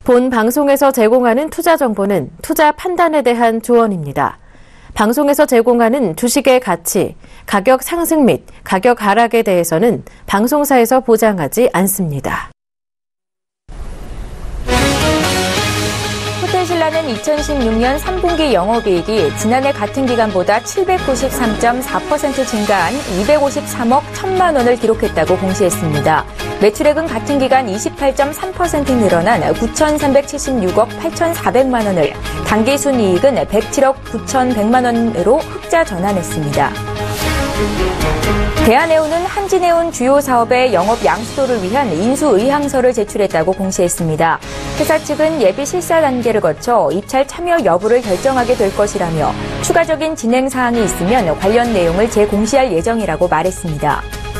본 방송에서 제공하는 투자 정보는 투자 판단에 대한 조언입니다. 방송에서 제공하는 주식의 가치, 가격 상승 및 가격 하락에 대해서는 방송사에서 보장하지 않습니다. 호텔신라는 2016년 3분기 영업이익이 지난해 같은 기간보다 793.4% 증가한 253억 1천만 원을 기록했다고 공시했습니다. 매출액은 같은 기간 28.3% 늘어난 9,376억 8,400만 원을, 당기순이익은 107억 9,100만 원으로 흑자 전환했습니다. 대한해운은 한진해운 주요 사업의 영업 양수도를 위한 인수 의향서를 제출했다고 공시했습니다. 회사 측은 예비 실사 단계를 거쳐 입찰 참여 여부를 결정하게 될 것이라며 추가적인 진행 사항이 있으면 관련 내용을 재공시할 예정이라고 말했습니다.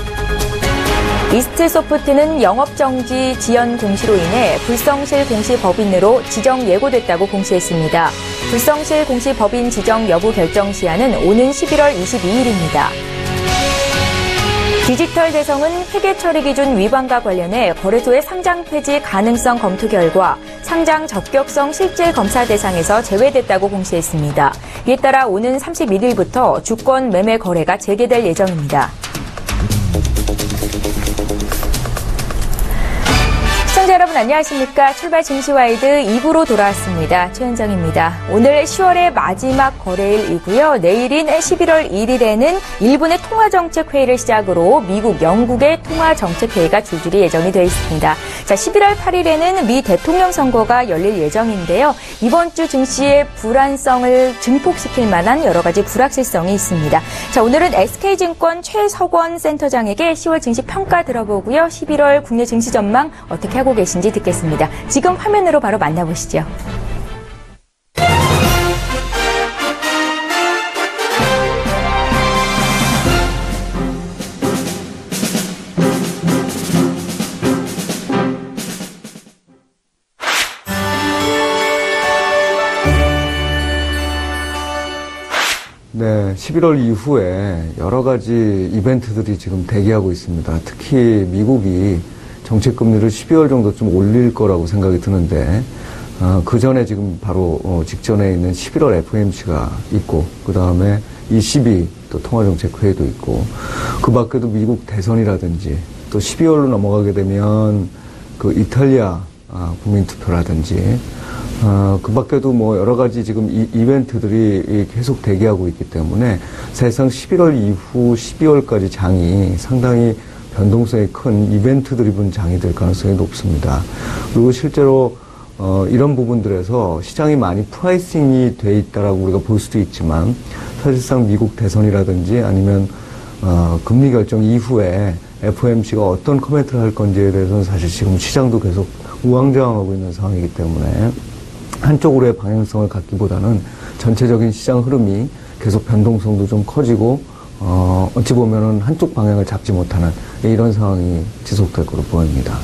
이스트소프트는 영업정지 지연 공시로 인해 불성실 공시 법인으로 지정 예고됐다고 공시했습니다. 불성실 공시 법인 지정 여부 결정 시한은 오는 11월 22일입니다. 디지털 대성은 회계 처리 기준 위반과 관련해 거래소의 상장 폐지 가능성 검토 결과 상장 적격성 실질 검사 대상에서 제외됐다고 공시했습니다. 이에 따라 오는 31일부터 주권 매매 거래가 재개될 예정입니다. 시청자 여러분 안녕하십니까? 출발 증시와이드 2부로 돌아왔습니다. 최현정입니다. 오늘 10월의 마지막 거래일이고요. 내일인 11월 1일에는 일본의 통화정책회의를 시작으로 미국, 영국의 통화정책회의가 줄줄이 예정이 되어 있습니다. 자, 11월 8일에는 미 대통령 선거가 열릴 예정인데요. 이번 주 증시의 불안성을 증폭시킬 만한 여러 가지 불확실성이 있습니다. 자, 오늘은 SK증권 최석원 센터장에게 10월 증시 평가 들어보고요. 11월 국내 증시 전망 어떻게 하고 계신지 듣겠습니다. 지금 화면으로 바로 만나보시죠. 네, 11월 이후에 여러 가지 이벤트들이 지금 대기하고 있습니다. 특히 미국이 정책금리를 12월 정도쯤 올릴 거라고 생각이 드는데, 그 전에 지금 바로 직전에 있는 11월 FOMC가 있고, 그 다음에 ECB 또 통화정책회의도 있고, 그 밖에도 미국 대선이라든지, 또 12월로 넘어가게 되면 그 이탈리아 국민투표라든지, 그 밖에도 뭐 여러 가지 지금 이벤트들이 계속 대기하고 있기 때문에 사실상 11월 이후 12월까지 장이 상당히 변동성이 큰 이벤트 드리븐 장이 될 가능성이 높습니다. 그리고 실제로 이런 부분들에서 시장이 많이 프라이싱이 돼 있다라고 우리가 볼 수도 있지만 사실상 미국 대선이라든지 아니면 금리 결정 이후에 FOMC가 어떤 코멘트를 할 건지에 대해서는 사실 지금 시장도 계속 우왕좌왕하고 있는 상황이기 때문에 한쪽으로의 방향성을 갖기보다는 전체적인 시장 흐름이 계속 변동성도 좀 커지고 어찌 보면은 한쪽 방향을 잡지 못하는 이런 상황이 지속될 것으로 보입니다.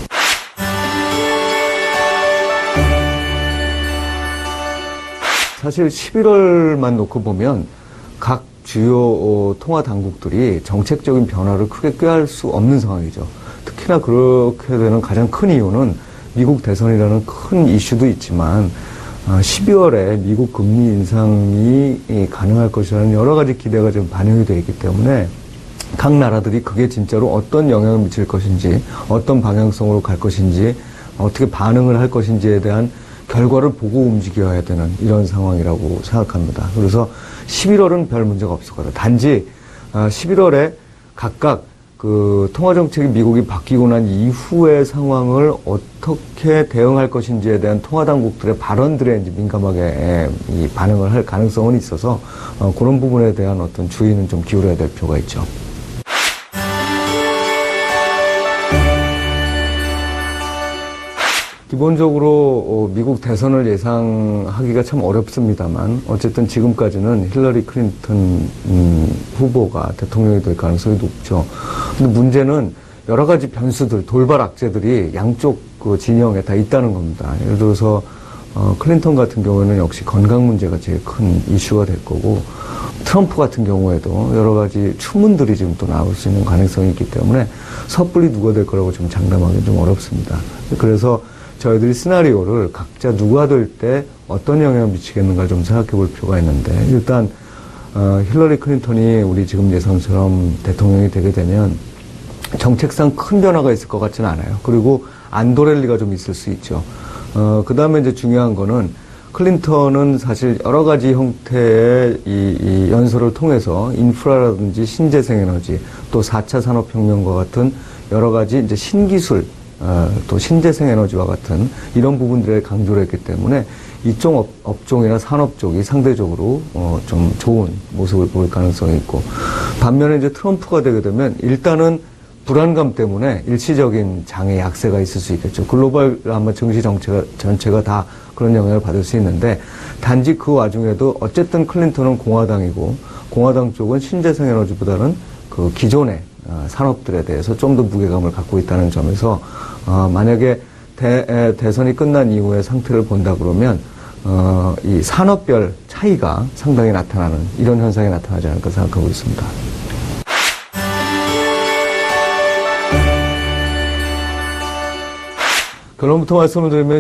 사실 11월만 놓고 보면 각 주요 통화 당국들이 정책적인 변화를 크게 꾀할 수 없는 상황이죠. 특히나 그렇게 되는 가장 큰 이유는 미국 대선이라는 큰 이슈도 있지만 12월에 미국 금리 인상이 가능할 것이라는 여러 가지 기대가 지금 반영이 되어 있기 때문에 각 나라들이 그게 진짜로 어떤 영향을 미칠 것인지, 어떤 방향성으로 갈 것인지, 어떻게 반응을 할 것인지에 대한 결과를 보고 움직여야 되는 이런 상황이라고 생각합니다. 그래서 11월은 별 문제가 없을 거다. 단지 11월에 각각 그 통화정책이 미국이 바뀌고 난 이후의 상황을 어떻게 대응할 것인지에 대한 통화당국들의 발언들에 이제 민감하게 이 반응을 할 가능성은 있어서 그런 부분에 대한 어떤 주의는 좀 기울여야 될 필요가 있죠. 기본적으로 미국 대선을 예상하기가 참 어렵습니다만 어쨌든 지금까지는 힐러리 클린턴 후보가 대통령이 될 가능성이 높죠. 근데 문제는 여러 가지 변수들, 돌발 악재들이 양쪽 그 진영에 다 있다는 겁니다. 예를 들어서 클린턴 같은 경우에는 역시 건강 문제가 제일 큰 이슈가 될 거고, 트럼프 같은 경우에도 여러 가지 추문들이 지금 또 나올 수 있는 가능성이 있기 때문에 섣불리 누가 될 거라고 좀 장담하기는 좀 어렵습니다. 그래서 저희들이 시나리오를 각자 누가 될 때 어떤 영향을 미치겠는가 좀 생각해 볼 필요가 있는데, 일단 힐러리 클린턴이 우리 지금 예상처럼 대통령이 되게 되면 정책상 큰 변화가 있을 것 같지는 않아요. 그리고 안도랠리가 좀 있을 수 있죠. 그 다음에 이제 중요한 거는 클린턴은 사실 여러 가지 형태의 이 연설을 통해서 인프라라든지 신재생에너지 또 4차 산업혁명과 같은 여러 가지 이제 신기술 또 신재생에너지와 같은 이런 부분들에 강조를 했기 때문에 이쪽 업종이나 산업 쪽이 상대적으로 좀 좋은 모습을 보일 가능성이 있고, 반면에 이제 트럼프가 되게 되면 일단은 불안감 때문에 일시적인 장애 약세가 있을 수 있겠죠. 글로벌 아마 증시 정책 전체가 다 그런 영향을 받을 수 있는데, 단지 그 와중에도 어쨌든 클린턴은 공화당이고 공화당 쪽은 신재생 에너지보다는 그 기존의 산업들에 대해서 좀 더 무게감을 갖고 있다는 점에서 만약에 대선이 끝난 이후의 상태를 본다 그러면 이 산업별 차이가 상당히 나타나는 이런 현상이 나타나지 않을까 생각하고 있습니다. 결론부터 말씀을 드리면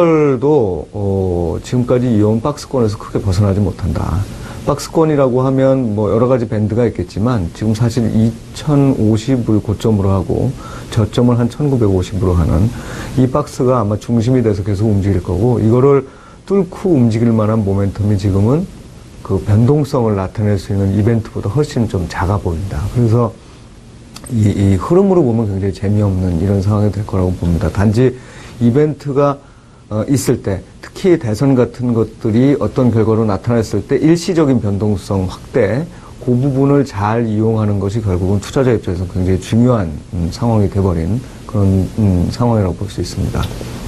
11월도 지금까지 이어온 박스권에서 크게 벗어나지 못한다. 박스권이라고 하면 뭐 여러 가지 밴드가 있겠지만 지금 사실 2050을 고점으로 하고 저점을 한 1950으로 하는 이 박스가 아마 중심이 돼서 계속 움직일 거고, 이거를 뚫고 움직일 만한 모멘텀이 지금은 그 변동성을 나타낼 수 있는 이벤트보다 훨씬 좀 작아 보인다. 그래서 이 흐름으로 보면 굉장히 재미없는 이런 상황이 될 거라고 봅니다. 단지 이벤트가 있을 때, 특히 대선 같은 것들이 어떤 결과로 나타났을 때 일시적인 변동성 확대, 그 부분을 잘 이용하는 것이 결국은 투자자 입장에서 굉장히 중요한 상황이 돼버린 그런 상황이라고 볼 수 있습니다.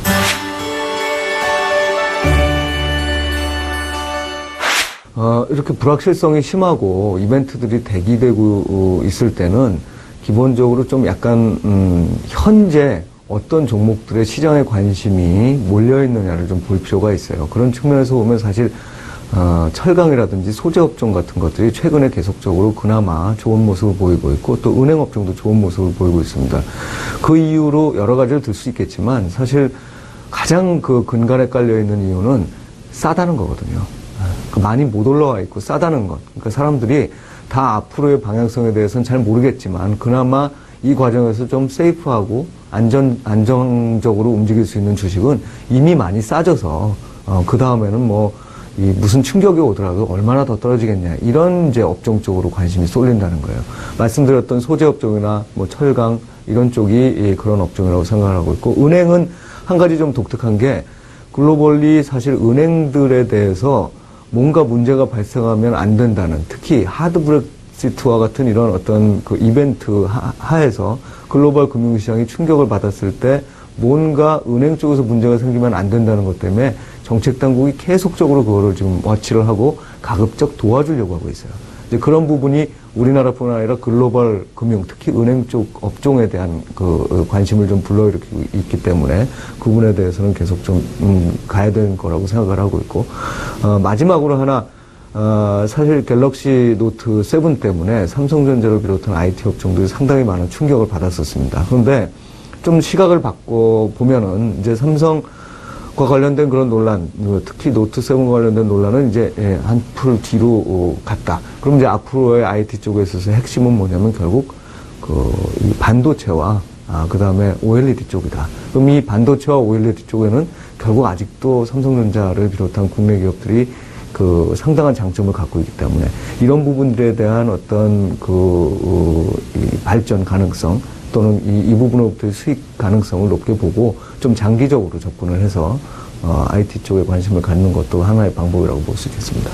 이렇게 불확실성이 심하고 이벤트들이 대기되고 있을 때는 기본적으로 좀 약간 현재 어떤 종목들의 시장의 관심이 몰려있느냐를 좀 볼 필요가 있어요. 그런 측면에서 보면 사실 철강이라든지 소재업종 같은 것들이 최근에 계속적으로 그나마 좋은 모습을 보이고 있고, 또 은행업종도 좋은 모습을 보이고 있습니다. 그 이유로 여러 가지를 들 수 있겠지만 사실 가장 그 근간에 깔려있는 이유는 싸다는 거거든요. 많이 못 올라와 있고 싸다는 것. 그러니까 사람들이 다 앞으로의 방향성에 대해서는 잘 모르겠지만 그나마 이 과정에서 좀 세이프하고 안정적으로 움직일 수 있는 주식은 이미 많이 싸져서 그 다음에는 뭐 무슨 충격이 오더라도 얼마나 더 떨어지겠냐, 이런 이제 업종 쪽으로 관심이 쏠린다는 거예요. 말씀드렸던 소재 업종이나 뭐 철강 이런 쪽이 그런 업종이라고 생각하고 있고, 은행은 한 가지 좀 독특한 게 글로벌리 사실 은행들에 대해서 뭔가 문제가 발생하면 안 된다는, 특히 하드 브렉시트와 같은 이런 어떤 그 이벤트 하에서 글로벌 금융시장이 충격을 받았을 때 뭔가 은행 쪽에서 문제가 생기면 안 된다는 것 때문에 정책당국이 계속적으로 그거를 지금 워치를 하고 가급적 도와주려고 하고 있어요. 이제 그런 부분이 우리나라뿐 아니라 글로벌 금융, 특히 은행 쪽 업종에 대한 그 관심을 좀 불러일으키고 있기 때문에 그 부분에 대해서는 계속 좀 가야 되는 거라고 생각을 하고 있고, 마지막으로 하나, 사실 갤럭시 노트 7 때문에 삼성전자를 비롯한 IT 업종들이 상당히 많은 충격을 받았었습니다. 그런데 좀 시각을 바꿔 보면은 이제 삼성과 관련된 그런 논란, 특히 노트 7과 관련된 논란은 이제 한풀 뒤로 갔다. 그럼 이제 앞으로의 IT 쪽에 있어서 핵심은 뭐냐면 결국 이 반도체와 그 다음에 OLED 쪽이다. 그럼 이 반도체와 OLED 쪽에는 결국 아직도 삼성전자를 비롯한 국내 기업들이 그 상당한 장점을 갖고 있기 때문에 이런 부분들에 대한 어떤 이 발전 가능성 또는 이 부분으로부터의 수익 가능성을 높게 보고 좀 장기적으로 접근을 해서 IT 쪽에 관심을 갖는 것도 하나의 방법이라고 볼 수 있겠습니다.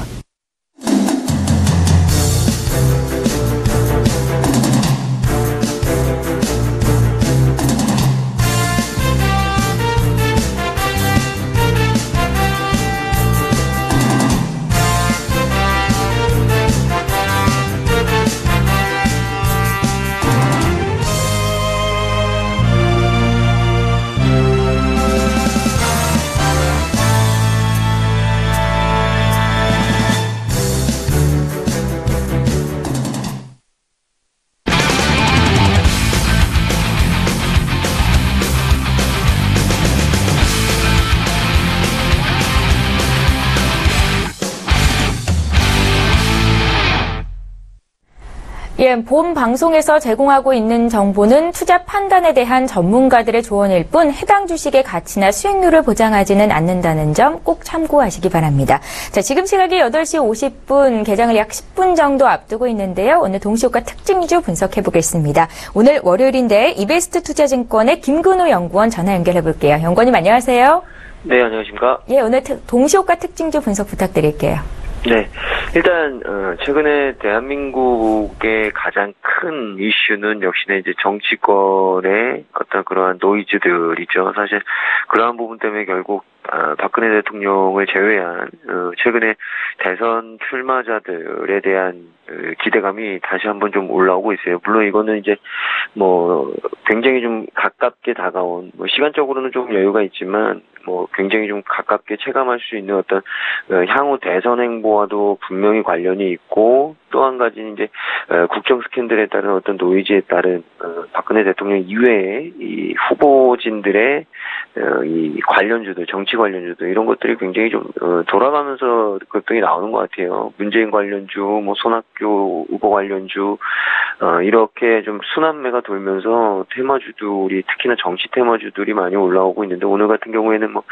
예, 본 방송에서 제공하고 있는 정보는 투자 판단에 대한 전문가들의 조언일 뿐 해당 주식의 가치나 수익률을 보장하지는 않는다는 점 꼭 참고하시기 바랍니다. 자, 지금 시각이 8시 50분, 개장을 약 10분 정도 앞두고 있는데요. 오늘 동시효과 특징주 분석해 보겠습니다. 오늘 월요일인데 이베스트 투자증권의 김근우 연구원 전화 연결해 볼게요. 연구원님 안녕하세요. 네, 안녕하십니까. 예, 오늘 동시효과 특징주 분석 부탁드릴게요. 네, 일단 최근에 대한민국의 가장 큰 이슈는 역시나 이제 정치권의 어떤 그러한 노이즈들이죠. 사실 그러한 부분 때문에 결국 박근혜 대통령을 제외한 최근에 대선 출마자들에 대한 기대감이 다시 한번 좀 올라오고 있어요. 물론 이거는 이제 뭐 굉장히 좀 가깝게 다가온, 뭐 시간적으로는 좀 여유가 있지만 뭐 굉장히 좀 가깝게 체감할 수 있는 어떤 향후 대선 행보와도 분명히 관련이 있고, 또 한 가지는 이제 국정 스캔들에 따른 어떤 노이즈에 따른 박근혜 대통령 이외의 이 후보진들의 이 관련주들, 정치 관련주들, 이런 것들이 굉장히 좀 돌아가면서 급등이 나오는 것 같아요. 문재인 관련주, 뭐 손학규 후보 관련주, 이렇게 좀 순환매가 돌면서 테마주들이, 특히나 정치 테마주들이 많이 올라오고 있는데, 오늘 같은 경우에는 뭐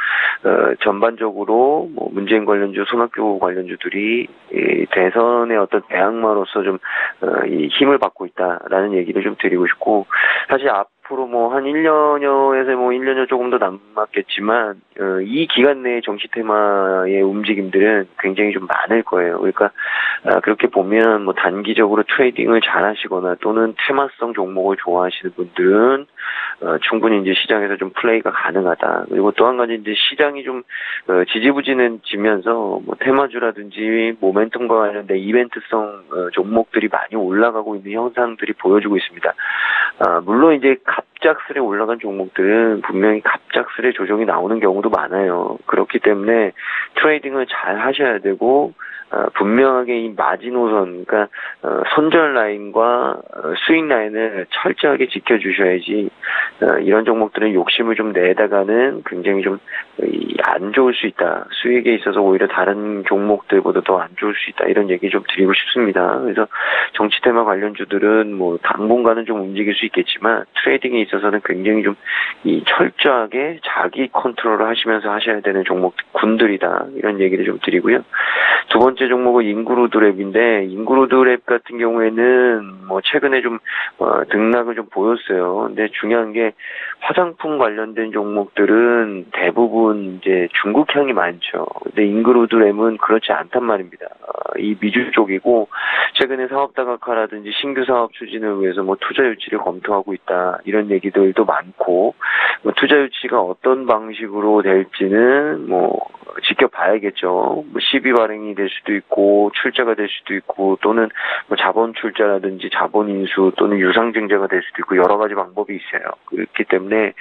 전반적으로 뭐 문재인 관련주, 손학규 관련주들이 이 대선의 어떤 대항마로서 좀 이 힘을 받고 있다라는 얘기를 좀 드리고 싶고, 사실 앞으로 뭐 한 1년여에서 뭐 1년여 조금 더 남았겠지만 이 기간 내의 정치 테마의 움직임들은 굉장히 좀 많을 거예요. 그러니까 그렇게 보면 뭐 단기적으로 트레이딩을 잘 하시거나 또는 테마성 종목을 좋아하시는 분들은 충분히 이제 시장에서 좀 플레이가 가능하다. 그리고 또 한 가지 이제 시장이 좀 지지부진해지면서 뭐 테마주라든지 모멘텀과 관련된 이벤트성 종목들이 많이 올라가고 있는 현상들이 보여주고 있습니다. 물론 이제 갑작스레 올라간 종목들은 분명히 갑작스레 조정이 나오는 경우도 많아요. 그렇기 때문에 트레이딩을 잘 하셔야 되고, 분명하게 이 마지노선, 그러니까 손절 라인과 수익 라인을 철저하게 지켜주셔야지 이런 종목들은 욕심을 좀 내다가는 굉장히 좀 안 좋을 수 있다. 수익에 있어서 오히려 다른 종목들보다 더 안 좋을 수 있다. 이런 얘기 좀 드리고 싶습니다. 그래서 정치 테마 관련주들은 뭐 당분간은 좀 움직일 수 있겠지만 트레이딩에 있어서는 굉장히 좀 이 철저하게 자기 컨트롤을 하시면서 하셔야 되는 종목 군들이다. 이런 얘기를 좀 드리고요. 두 번째 종목은 인구루드랩인데, 인구루드랩 같은 경우에는 뭐 최근에 좀 등락을 좀 보였어요. 근데 중요한 게 화장품 관련된 종목들은 대부분 이제 중국향이 많죠. 근데 인구루드랩은 그렇지 않단 말입니다. 이 미주 쪽이고, 최근에 사업 다각화라든지 신규 사업 추진을 위해서 뭐 투자 유치를 검토하고 있다. 이런 얘기들도 많고, 뭐 투자 유치가 어떤 방식으로 될지는 뭐 지켜봐야겠죠. 뭐 시비 발행이 될 수도 있고, 출자가 될 수도 있고, 또는 뭐 자본 출자라든지 자본 인수 또는 유상증자가 될 수도 있고, 여러 가지 방법이 있어요. 그렇기 때문에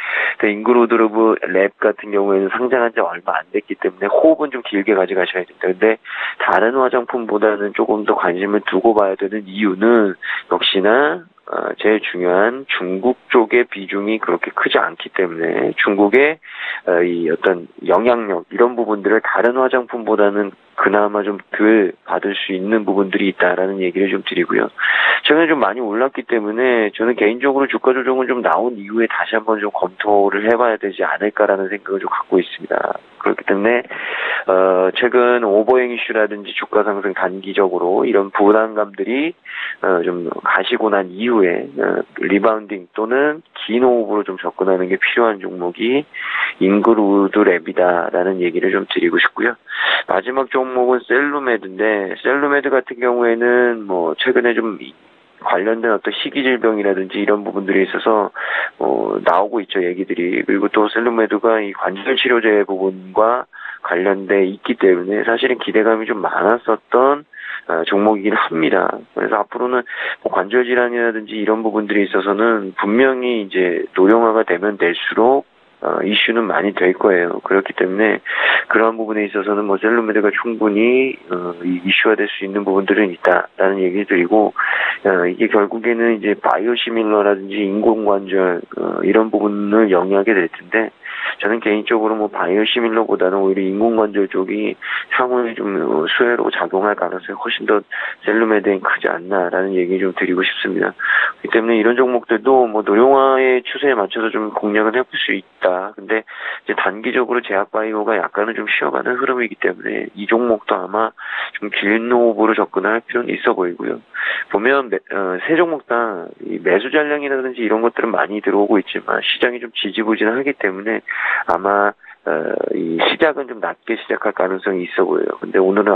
인구루드랩 같은 경우에는 상장한 지 얼마 안 됐기 때문에 호흡은 좀 길게 가져가셔야 된다. 근데 다른 화장품보다는 조금 더 관심을 두고 봐야 되는 이유는 역시나 제일 중요한 중국 쪽의 비중이 그렇게 크지 않기 때문에 중국의 이 어떤 영향력, 이런 부분들을 다른 화장품보다는 그나마 좀 덜 받을 수 있는 부분들이 있다라는 얘기를 좀 드리고요. 최근에 좀 많이 올랐기 때문에 저는 개인적으로 주가 조정은 좀 나온 이후에 다시 한번 좀 검토를 해봐야 되지 않을까라는 생각을 좀 갖고 있습니다. 그렇기 때문에 최근 오버행 이슈라든지 주가 상승 단기적으로 이런 부담감들이 좀 가시고 난 이후에 리바운딩 또는 긴 호흡으로 좀 접근하는 게 필요한 종목이 인구루드랩이다라는 얘기를 좀 드리고 싶고요. 마지막 종목은 셀루메드인데, 셀루메드 같은 경우에는 뭐 최근에 좀 관련된 어떤 희귀질병이라든지 이런 부분들이 있어서 나오고 있죠, 얘기들이. 그리고 또 셀루메드가 이 관절 치료제 부분과 관련돼 있기 때문에 사실은 기대감이 좀 많았었던 종목이긴 합니다. 그래서 앞으로는 뭐 관절 질환이라든지 이런 부분들이 있어서는 분명히 이제 노령화가 되면 될수록 이슈는 많이 될 거예요. 그렇기 때문에 그러한 부분에 있어서는 뭐 셀루메드가 충분히 이슈화 될 수 있는 부분들은 있다라는 얘기 드리고, 이게 결국에는 이제 바이오시밀러라든지 인공관절 이런 부분을 영위하게 될 텐데, 저는 개인적으로 뭐 바이오시밀러보다는 오히려 인공관절 쪽이 향후에 좀 수혜로 작용할 가능성이 훨씬 더 셀룸에 대한 크지 않나라는 얘기 좀 드리고 싶습니다. 그렇기 때문에 이런 종목들도 뭐 노령화의 추세에 맞춰서 좀 공략을 해볼 수 있다. 근데 이제 단기적으로 제약바이오가 약간은 좀 쉬어가는 흐름이기 때문에 이 종목도 아마 좀 긴 호흡으로 접근할 필요는 있어 보이고요. 보면 세 종목당 이 매수 잔량이라든지 이런 것들은 많이 들어오고 있지만 시장이 좀 지지부진하기 때문에 아마 이 시작은 좀 낮게 시작할 가능성이 있어 보여요. 근데 오늘은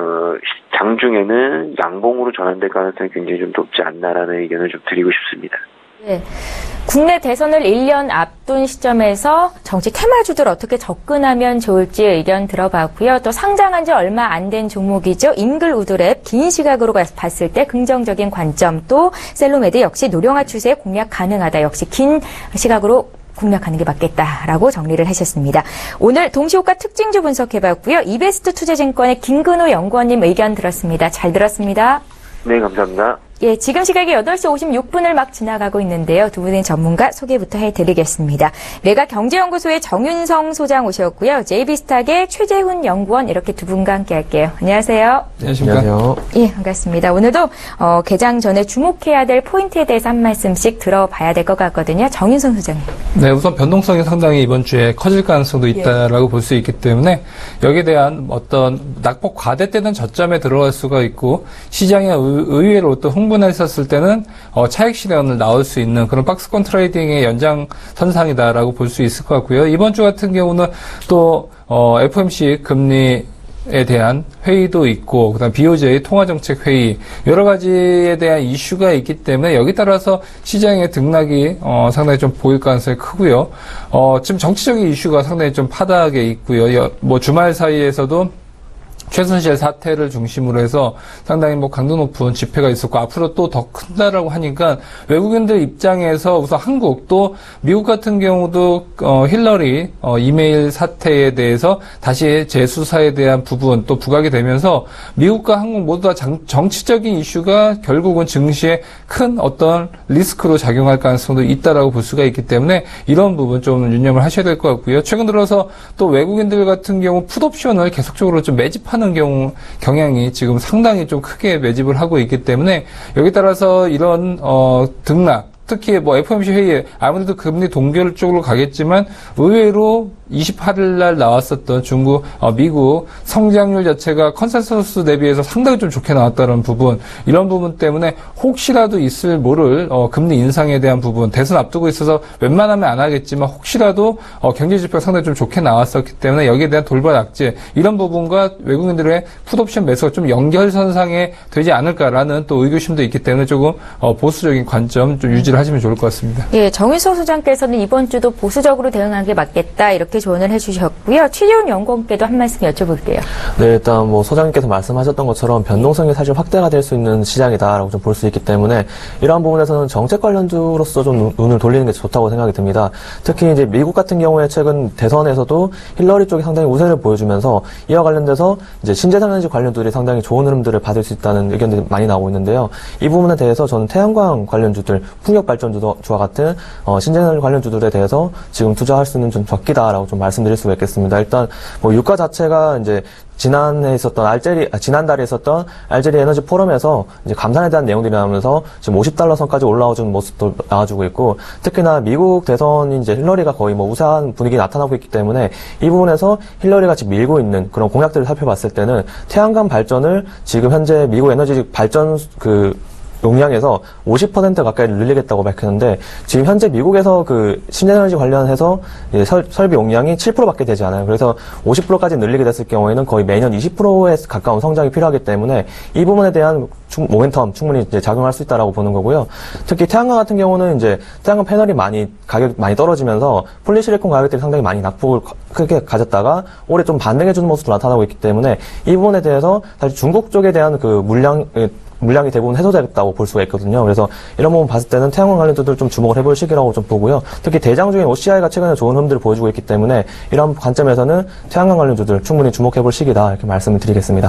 장중에는 양봉으로 전환될 가능성이 굉장히 좀 높지 않나라는 의견을 좀 드리고 싶습니다. 네. 국내 대선을 1년 앞둔 시점에서 정치 테마주들 어떻게 접근하면 좋을지 의견 들어봤고요. 또 상장한 지 얼마 안 된 종목이죠. 잉글우드랩 긴 시각으로 봤을 때 긍정적인 관점, 또 셀로메드 역시 노령화 추세에 공략 가능하다. 역시 긴 시각으로 공략하는 게 맞겠다라고 정리를 하셨습니다. 오늘 동시호가 특징주 분석해봤고요. 이베스트 투자증권의 김근호 연구원님 의견 들었습니다. 잘 들었습니다. 네, 감사합니다. 예, 지금 시각이 8시 56분을 막 지나가고 있는데요. 두 분의 전문가 소개부터 해드리겠습니다. 메가경제연구소의 정윤성 소장 오셨고요. JB스탁의 최재훈 연구원 이렇게 두 분과 함께 할게요. 안녕하세요. 안녕하세요. 예, 반갑습니다. 오늘도 개장 전에 주목해야 될 포인트에 대해서 한 말씀씩 들어봐야 될 것 같거든요. 정윤성 소장님. 네, 우선 변동성이 상당히 이번 주에 커질 가능성도 있다라고 볼 수 있기 때문에 여기에 대한 어떤 낙폭 과대되는 저점에 들어갈 수가 있고 시장에 의외로 또 흥분했었을 때는 차익 실현을 나올 수 있는 그런 박스권 트레이딩의 연장선상이다라고 볼 수 있을 것 같고요. 이번 주 같은 경우는 또 FOMC 금리에 대한 회의도 있고 그다음 BOJ 통화정책 회의 여러 가지에 대한 이슈가 있기 때문에 여기 따라서 시장의 등락이 상당히 좀 보일 가능성이 크고요. 지금 정치적인 이슈가 상당히 좀 파다하게 있고요. 뭐 주말 사이에서도 최순실 사태를 중심으로 해서 상당히 뭐 강도 높은 집회가 있었고 앞으로 또 더 큰다라고 하니까 외국인들 입장에서 우선 한국 또 미국 같은 경우도 힐러리 이메일 사태에 대해서 다시 재수사에 대한 부분 또 부각이 되면서 미국과 한국 모두 다 정치적인 이슈가 결국은 증시에 큰 어떤 리스크로 작용할 가능성도 있다라고 볼 수가 있기 때문에 이런 부분 좀 유념을 하셔야 될 것 같고요. 최근 들어서 또 외국인들 같은 경우 풋옵션을 계속적으로 좀 매집하는 경향이 지금 상당히 좀 크게 매집을 하고 있기 때문에 여기 따라서 이런 등락 특히 뭐 FOMC 회의에 아무래도 금리 동결 쪽으로 가겠지만 의외로 28일 날 나왔었던 미국 성장률 자체가 컨센서스 대비해서 상당히 좀 좋게 나왔다는 부분, 이런 부분 때문에 혹시라도 있을 모를 금리 인상에 대한 부분, 대선 앞두고 있어서 웬만하면 안 하겠지만 혹시라도 경제 지표가 상당히 좀 좋게 나왔었기 때문에 여기에 대한 돌발 악재, 이런 부분과 외국인들의 풋옵션 매수가 좀 연결선상에 되지 않을까라는 또 의구심도 있기 때문에 조금 보수적인 관점 좀 유지를 하시면 좋을 것 같습니다. 예, 정윤석 소장께서는 이번 주도 보수적으로 대응하는 게 맞겠다 이렇게 조언을 해주셨고요. 최재훈 연구원께도 한 말씀 여쭤볼게요. 네, 일단 뭐 소장님께서 말씀하셨던 것처럼 변동성이 사실 확대가 될 수 있는 시장이다라고 좀 볼 수 있기 때문에 이러한 부분에서는 정책 관련주로서 좀 눈을 돌리는 게 좋다고 생각이 듭니다. 특히 이제 미국 같은 경우에 최근 대선에서도 힐러리 쪽이 상당히 우세를 보여주면서 이와 관련돼서 이제 신재생에너지 관련주들이 상당히 좋은 흐름들을 받을 수 있다는 의견들이 많이 나오고 있는데요. 이 부분에 대해서 저는 태양광 관련주들, 풍력 발전주와 같은 신재생에너지 관련주들에 대해서 지금 투자할 수는 좀 적기다라고 좀 말씀드릴 수가 있겠습니다. 일단 뭐 유가 자체가 이제 지난달에 있었던 알제리 에너지 포럼에서 이제 감산에 대한 내용들이 나오면서 지금 $50 선까지 올라와주는 모습도 나와주고 있고, 특히나 미국 대선이 이제 힐러리가 거의 뭐 우세한 분위기 나타나고 있기 때문에 이 부분에서 힐러리가 지금 밀고 있는 그런 공약들을 살펴봤을 때는 태양광 발전을 지금 현재 미국 에너지 발전 용량에서 50% 가까이 늘리겠다고 밝혔는데, 지금 현재 미국에서 그 신재에너지 관련해서 설비 용량이 7%밖에 되지 않아요. 그래서 50%까지 늘리게 됐을 경우에는 거의 매년 20%에 가까운 성장이 필요하기 때문에 이 부분에 대한 모멘텀 충분히 이제 작용할 수 있다라고 보는 거고요. 특히 태양광 같은 경우는 이제 태양광 패널이 가격이 많이 떨어지면서 폴리실리콘 가격들이 상당히 많이 낙폭을 크게 가졌다가 올해 좀 반등해주는 모습도 나타나고 있기 때문에 이 부분에 대해서 사실 중국 쪽에 대한 그 물량이 대부분 해소되겠다고 볼 수가 있거든요. 그래서 이런 부분 봤을 때는 태양광 관련주들 좀 주목을 해볼 시기라고 좀 보고요. 특히 대장 중인 OCI가 최근에 좋은 흐름들을 보여주고 있기 때문에 이런 관점에서는 태양광 관련주들 충분히 주목해볼 시기다 이렇게 말씀을 드리겠습니다.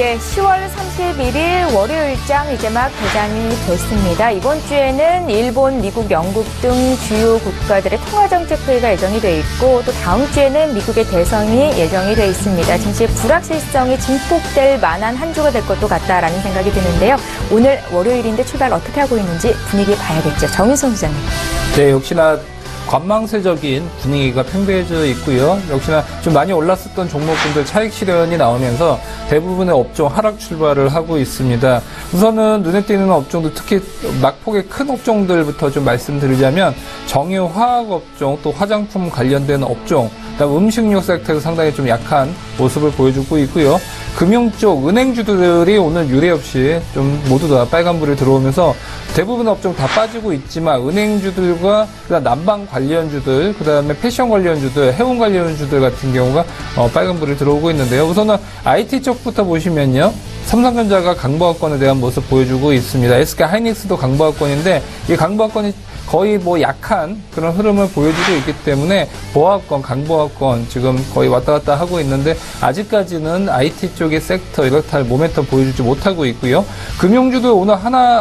예, 10월 31일 월요일장 이제 막 개장이 됐습니다. 이번 주에는 일본, 미국, 영국 등 주요 국가들의 통화정책회의가 예정이 돼 있고 또 다음 주에는 미국의 대선이 예정이 돼 있습니다. 증시의 불확실성이 증폭될 만한 한 주가 될 것도 같다라는 생각이 드는데요. 오늘 월요일인데 출발 어떻게 하고 있는지 분위기 봐야겠죠. 정윤성 소장님. 네, 역시나 관망세적인 분위기가 팽배해져 있고요. 역시나 좀 많이 올랐었던 종목군들 차익 실현이 나오면서 대부분의 업종 하락 출발을 하고 있습니다. 우선은 눈에 띄는 업종들, 특히 낙폭의 큰 업종들부터 좀 말씀드리자면 정유 화학 업종, 또 화장품 관련된 업종, 그다음 음식료 섹터가 상당히 좀 약한 모습을 보여주고 있고요. 금융 쪽 은행주들이 오늘 유례 없이 좀 모두 다 빨간불이 들어오면서 대부분 업종 다 빠지고 있지만 은행주들과 그다음 난방 관련주들, 그다음에 패션 관련주들, 해운 관련주들 같은 경우가 빨간불이 들어오고 있는데요. 우선은 IT 쪽부터 보시면요. 삼성전자가 강보합권에 대한 모습 보여주고 있습니다. SK 하이닉스도 강보합권인데 이 강보합권이 거의 뭐 약한 그런 흐름을 보여주고 있기 때문에 보합권, 강보합권 지금 거의 왔다 갔다 하고 있는데 아직까지는 IT 쪽의 섹터 이렇다 할 모멘텀 보여주지 못하고 있고요. 금융주도 오늘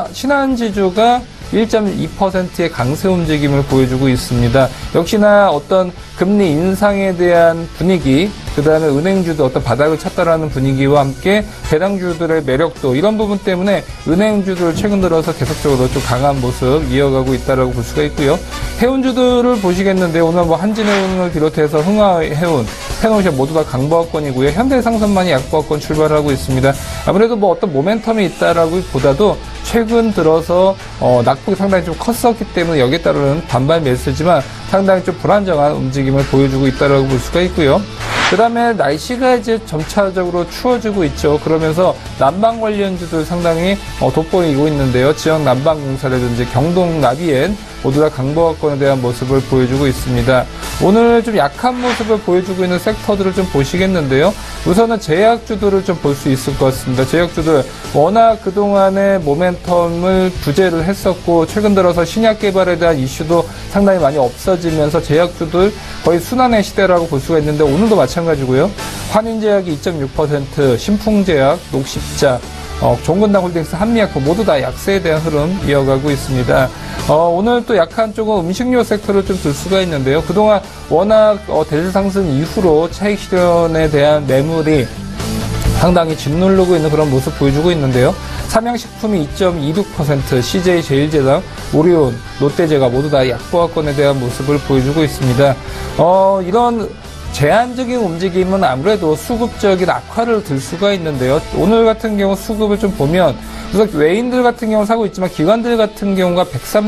신한지주가 1.2%의 강세 움직임을 보여주고 있습니다. 역시나 어떤 금리 인상에 대한 분위기, 그 다음에 은행주도 어떤 바닥을 쳤다라는 분위기와 함께 배당주들의 매력도 이런 부분 때문에 은행주들 최근 들어서 계속적으로 좀 강한 모습 이어가고 있다라고 볼 수가 있고요. 해운주들을 보시겠는데 오늘 뭐 한진해운을 비롯해서 흥하해운, 해운오션 모두 다 강보합권이고요. 현대상선만이 약보합권 출발하고 있습니다. 아무래도 뭐 어떤 모멘텀이 있다라고 보다도 최근 들어서 낙폭이 상당히 좀 컸었기 때문에 여기에 따르는 반발 매수지만 상당히 좀 불안정한 움직임을 보여주고 있다라고 볼 수가 있고요. 그 다음에 날씨가 이제 점차적으로 추워지고 있죠. 그러면서 난방 관련주들 상당히 돋보이고 있는데요. 지역 난방공사라든지 경동 나비엔 모두 다 강보합권에 대한 모습을 보여주고 있습니다. 오늘 좀 약한 모습을 보여주고 있는 섹터들을 좀 보시겠는데요. 우선은 제약주들을 좀 볼 수 있을 것 같습니다. 제약주들 워낙 그동안의 모멘텀을 부재를 했었고 최근 들어서 신약 개발에 대한 이슈도 상당히 많이 없어지면서 제약주들 거의 순환의 시대라고 볼 수가 있는데 오늘도 마찬가지고요. 환인제약이 2.6%, 신풍제약, 녹십자, 종근당홀딩스, 한미약품 모두 다 약세에 대한 흐름 이어가고 있습니다. 오늘 또 약한 쪽은 음식료 섹터를 좀 들 수가 있는데요. 그동안 워낙 대세 상승 이후로 차익 실현에 대한 매물이 상당히 짓누르고 있는 그런 모습 보여주고 있는데요. 삼양식품이 2.26%, CJ 제일제당, 오리온, 롯데제가 모두 다 약보합권에 대한 모습을 보여주고 있습니다. 이런 제한적인 움직임은 아무래도 수급적인 악화를 들 수가 있는데요. 오늘 같은 경우 수급을 좀 보면 우선 외인들 같은 경우 사고 있지만 기관들 같은 경우가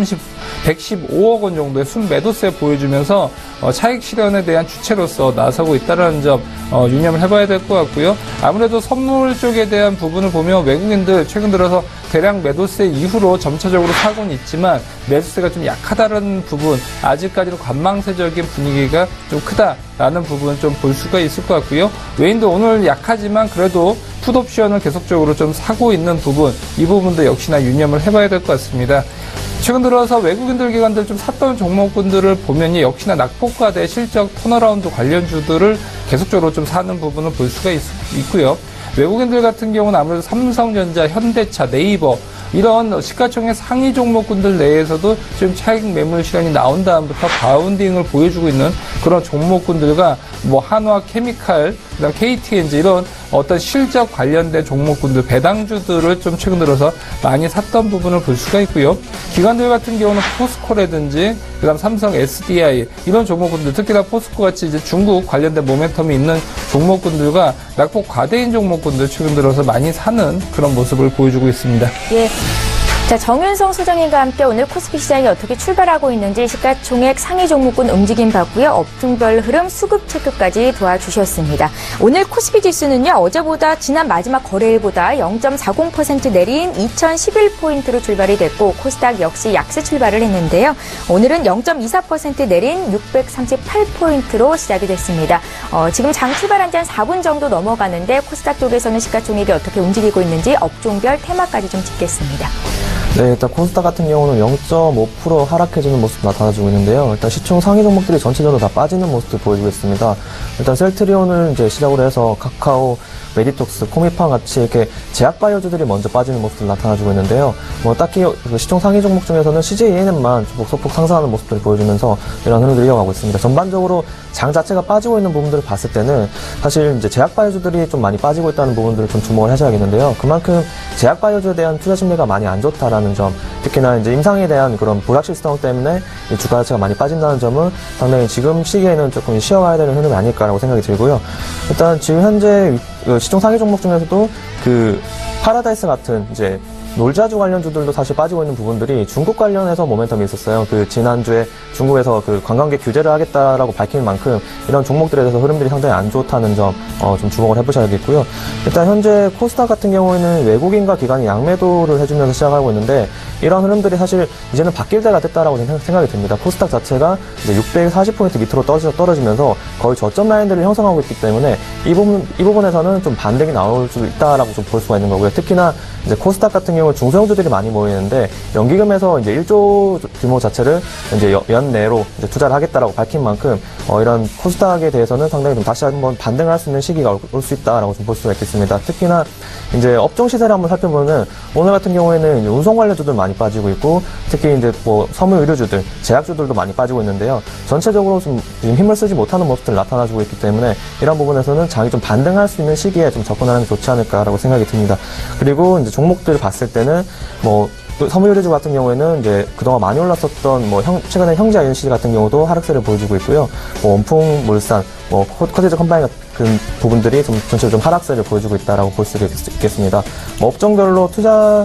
115억 원 정도의 순매도세 보여주면서 차익 실현에 대한 주체로서 나서고 있다는 점 유념을 해봐야 될 것 같고요. 아무래도 선물 쪽에 대한 부분을 보면 외국인들 최근 들어서 대량 매도세 이후로 점차적으로 사고는 있지만 매수세가 좀 약하다는 부분, 아직까지는 관망세적인 분위기가 좀 크다라는 부분 좀 볼 수가 있을 것 같고요. 외인도 오늘 약하지만 그래도 풋옵션을 계속적으로 좀 사고 있는 부분, 이 부분도 역시나 유념을 해봐야 될 것 같습니다. 최근 들어서 외국인들 기관들 좀 샀던 종목군들을 보면 역시나 낙폭과대 실적 턴어라운드 관련주들을 계속적으로 좀 사는 부분을 볼 수가 있고요. 외국인들 같은 경우는 아무래도 삼성전자, 현대차, 네이버 이런 시가총액 상위 종목군들 내에서도 지금 차익 매물 실현이 나온 다음부터 바운딩을 보여주고 있는 그런 종목군들과 뭐 한화 케미칼, 그다음 KTNG 이런 어떤 실적 관련된 종목군들, 배당주들을 좀 최근 들어서 많이 샀던 부분을 볼 수가 있고요. 기관들 같은 경우는 포스코라든지 그다음 삼성 SDI 이런 종목군들, 특히나 포스코 같이 이제 중국 관련된 모멘텀이 있는 종목군들과 낙폭 과대인 종목군들 최근 들어서 많이 사는 그런 모습을 보여주고 있습니다. 예. 자, 정윤성 소장님과 함께 오늘 코스피 시장이 어떻게 출발하고 있는지 시가총액 상위 종목군 움직임 봤고요. 업종별 흐름 수급 체크까지 도와주셨습니다. 오늘 코스피 지수는요. 어제보다 지난 마지막 거래일보다 0.40% 내린 2011포인트로 출발이 됐고 코스닥 역시 약세 출발을 했는데요. 오늘은 0.24% 내린 638포인트로 시작이 됐습니다. 지금 장 출발한 지 한 4분 정도 넘어가는데 코스닥 쪽에서는 시가총액이 어떻게 움직이고 있는지 업종별 테마까지 좀 짚겠습니다. 네, 일단 코스닥 같은 경우는 0.5% 하락해주는 모습 나타나주고 있는데요. 일단 시총 상위 종목들이 전체적으로 다 빠지는 모습을 보여주고 있습니다. 일단 셀트리온을 이제 시작으로 해서 카카오, 메디톡스, 코미팜 같이 이렇게 제약바이오주들이 먼저 빠지는 모습을 나타나주고 있는데요. 뭐 딱히 시총 상위 종목 중에서는 CJENM만 소폭 상승하는 모습들을 보여주면서 이런 흐름들이 이어가고 있습니다. 전반적으로 장 자체가 빠지고 있는 부분들을 봤을 때는 사실 이제 제약바이오주들이 좀 많이 빠지고 있다는 부분들을 좀 주목을 하셔야겠는데요. 그만큼 제약바이오주에 대한 투자 심리가 많이 안 좋다라는 점, 특히나 이제 임상에 대한 그런 불확실성 때문에 이 주가 자체가 많이 빠진다는 점은 상당히 지금 시기에는 조금 쉬어가야 되는 흐름이 아닐까라고 생각이 들고요. 일단 지금 현재 시총 상위 종목 중에서도 그 파라다이스 같은 이제 놀자주 관련주들도 사실 빠지고 있는 부분들이 중국 관련해서 모멘텀이 있었어요. 그 지난주에 중국에서 그 관광객 규제를 하겠다라고 밝힌 만큼 이런 종목들에 대해서 흐름들이 상당히 안 좋다는 점 좀 주목을 해보셔야겠고요. 일단 현재 코스닥 같은 경우에는 외국인과 기관이 양매도를 해주면서 시작하고 있는데 이런 흐름들이 사실 이제는 바뀔 때가 됐다라고 생각이 듭니다. 코스닥 자체가 이제 640포인트 밑으로 떨어지면서 거의 저점 라인들을 형성하고 있기 때문에 이 부분에서는 좀 반등이 나올 수 있다라고 좀 볼 수가 있는 거고요. 특히나 이제 코스닥 같은 경우 중소형주들이 많이 모이는데 연기금에서 이제 1조 규모 자체를 이제 연내로 이제 투자를 하겠다라고 밝힌 만큼 이런 코스닥에 대해서는 상당히 좀 다시 한번 반등할 수 있는 시기가 올 수 있다라고 좀 볼 수가 있겠습니다. 특히나 이제 업종 시세를 한번 살펴보면 오늘 같은 경우에는 이제 운송 관련주들 많이 빠지고 있고 특히 이제 뭐 섬유 의료주들, 제약주들도 많이 빠지고 있는데요. 전체적으로 좀 힘을 쓰지 못하는 모습들 나타나주고 있기 때문에 이런 부분에서는 장이 좀 반등할 수 있는 시기에 좀 접근하는 게 좋지 않을까라고 생각이 듭니다. 그리고 이제 종목들 봤을 때는 뭐 섬유유리주 같은 경우에는 이제 그동안 많이 올랐었던 뭐 최근에 형제 INC 같은 경우도 하락세를 보여주고 있고요. 뭐 원풍, 물산, 뭐 커티즈 컴바인 같은 부분들이 좀 전체적으로 좀 하락세를 보여주고 있다라고 볼 수 있겠습니다. 뭐 업종별로 투자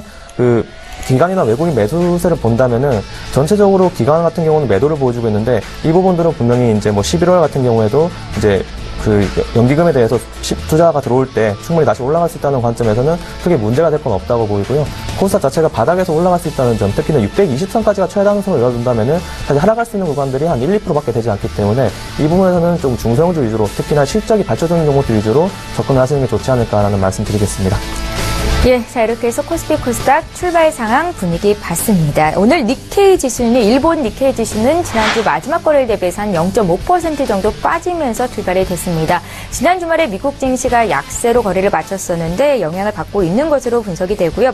기관이나 외국인 매수세를 본다면은 전체적으로 기관 같은 경우는 매도를 보여주고 있는데 이 부분들은 분명히 이제 뭐 11월 같은 경우에도 이제 그 연기금에 대해서 투자가 들어올 때 충분히 다시 올라갈 수 있다는 관점에서는 크게 문제가 될 건 없다고 보이고요. 코스닥 자체가 바닥에서 올라갈 수 있다는 점, 특히나 620선까지가 최다선을 열어둔다면은 사실 하락할 수 있는 구간들이 한 1, 2%밖에 되지 않기 때문에 이 부분에서는 좀 중소형주 위주로 특히나 실적이 받쳐주는 종목들 위주로 접근을 하시는 게 좋지 않을까라는 말씀 드리겠습니다. 예, 자 이렇게 해서 코스피 코스닥 출발 상황 분위기 봤습니다. 오늘 니케이 지수는 일본 니케이 지수는 지난주 마지막 거래일 대비해서 한 0.5% 정도 빠지면서 출발이 됐습니다. 지난 주말에 미국 증시가 약세로 거래를 마쳤었는데 영향을 받고 있는 것으로 분석이 되고요.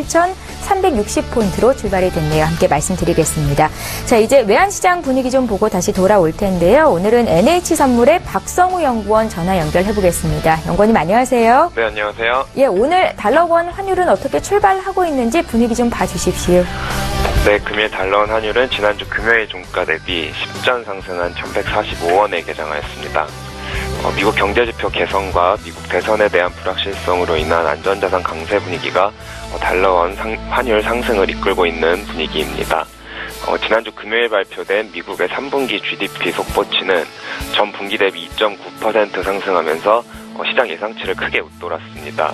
17,360포인트로 출발이 됐네요. 함께 말씀드리겠습니다. 자 이제 외환시장 분위기 좀 보고 다시 돌아올 텐데요. 오늘은 NH선물의 박성우 연구원 전화 연결해 보겠습니다. 연구원님 안녕하세요. 네, 안녕하세요. 예, 오늘 달러원 환율은 어떻게 출발하고 있는지 분위기 좀 봐주십시오. 네, 금일 달러원 환율은 지난주 금요일 종가 대비 10전 상승한 1,145원에 개장하였습니다. 미국 경제지표 개선과 미국 대선에 대한 불확실성으로 인한 안전자산 강세 분위기가 달러원 환율 상승을 이끌고 있는 분위기입니다. 지난주 금요일 발표된 미국의 3분기 GDP 속보치는 전 분기 대비 2.9% 상승하면서 시장 예상치를 크게 웃돌았습니다.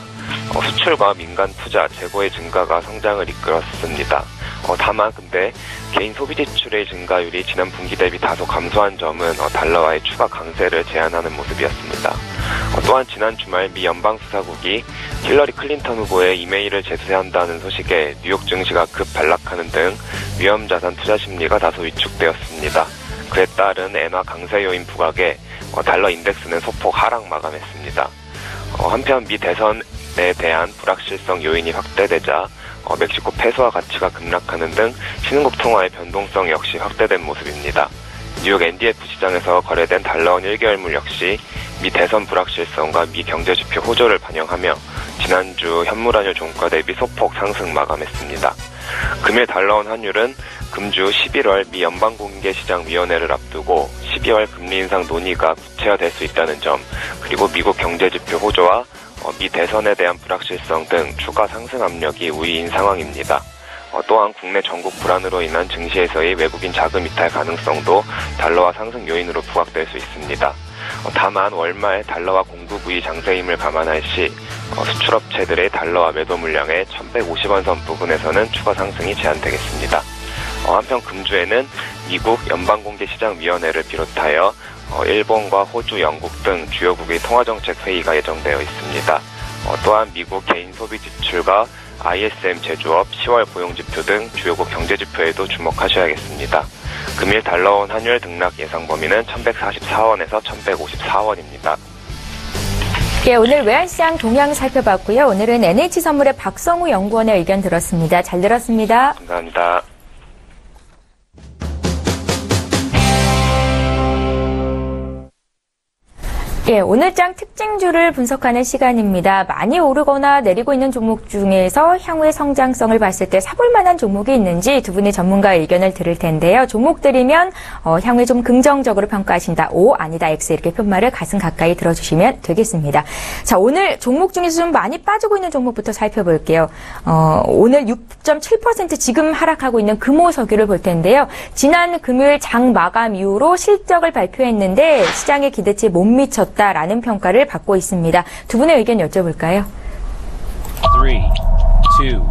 수출과 민간 투자, 재고의 증가가 성장을 이끌었습니다. 다만 근데 개인 소비 지출의 증가율이 지난 분기 대비 다소 감소한 점은 달러와의 추가 강세를 제한하는 모습이었습니다. 또한 지난 주말 미 연방수사국이 힐러리 클린턴 후보의 이메일을 재수사한다는 소식에 뉴욕 증시가 급 반락하는 등 위험자산 투자 심리가 다소 위축되었습니다. 그에 따른 엔화 강세 요인 부각에 달러 인덱스는 소폭 하락 마감했습니다. 한편 미 대선에 대한 불확실성 요인이 확대되자 멕시코 페소화 가치가 급락하는 등 신흥국 통화의 변동성 역시 확대된 모습입니다. 뉴욕 NDF 시장에서 거래된 달러원 1개월물 역시 미 대선 불확실성과 미 경제지표 호조를 반영하며 지난주 현물환율 종가 대비 소폭 상승 마감했습니다. 금일 달러원 환율은 금주 11월 미 연방공개시장위원회를 앞두고 12월 금리 인상 논의가 구체화될 수 있다는 점, 그리고 미국 경제지표 호조와 미 대선에 대한 불확실성 등 추가 상승 압력이 우위인 상황입니다. 또한 국내 전국 불안으로 인한 증시에서의 외국인 자금 이탈 가능성도 달러화 상승 요인으로 부각될 수 있습니다. 다만 월말 달러화 공급 우위 장세임을 감안할 시 수출업체들의 달러화 매도 물량의 1,150원 선 부근에서는 추가 상승이 제한되겠습니다. 한편 금주에는 미국 연방공개시장위원회를 비롯하여 일본과 호주, 영국 등 주요국의 통화정책 회의가 예정되어 있습니다. 또한 미국 개인 소비 지출과 ISM 제조업, 10월 고용지표 등 주요국 경제지표에도 주목하셔야겠습니다. 금일 달러원 환율 등락 예상 범위는 1144원에서 1154원입니다. 예, 오늘 외환시장 동향 살펴봤고요. 오늘은 NH선물의 박성우 연구원의 의견 들었습니다. 잘 들었습니다. 감사합니다. 예, 오늘장 특징주를 분석하는 시간입니다. 많이 오르거나 내리고 있는 종목 중에서 향후의 성장성을 봤을 때 사볼 만한 종목이 있는지 두 분의 전문가의 의견을 들을 텐데요. 종목들이면 향후에 좀 긍정적으로 평가하신다. O, 아니다, X 이렇게 편말을 가슴 가까이 들어주시면 되겠습니다. 자, 오늘 종목 중에서 좀 많이 빠지고 있는 종목부터 살펴볼게요. 오늘 6.7% 지금 하락하고 있는 금호석유를 볼 텐데요. 지난 금요일 장 마감 이후로 실적을 발표했는데 시장의 기대치에 못 미쳤다. 라는 평가를 받고 있습니다. 두 분의 의견 여쭤볼까요? 3, 2, 1.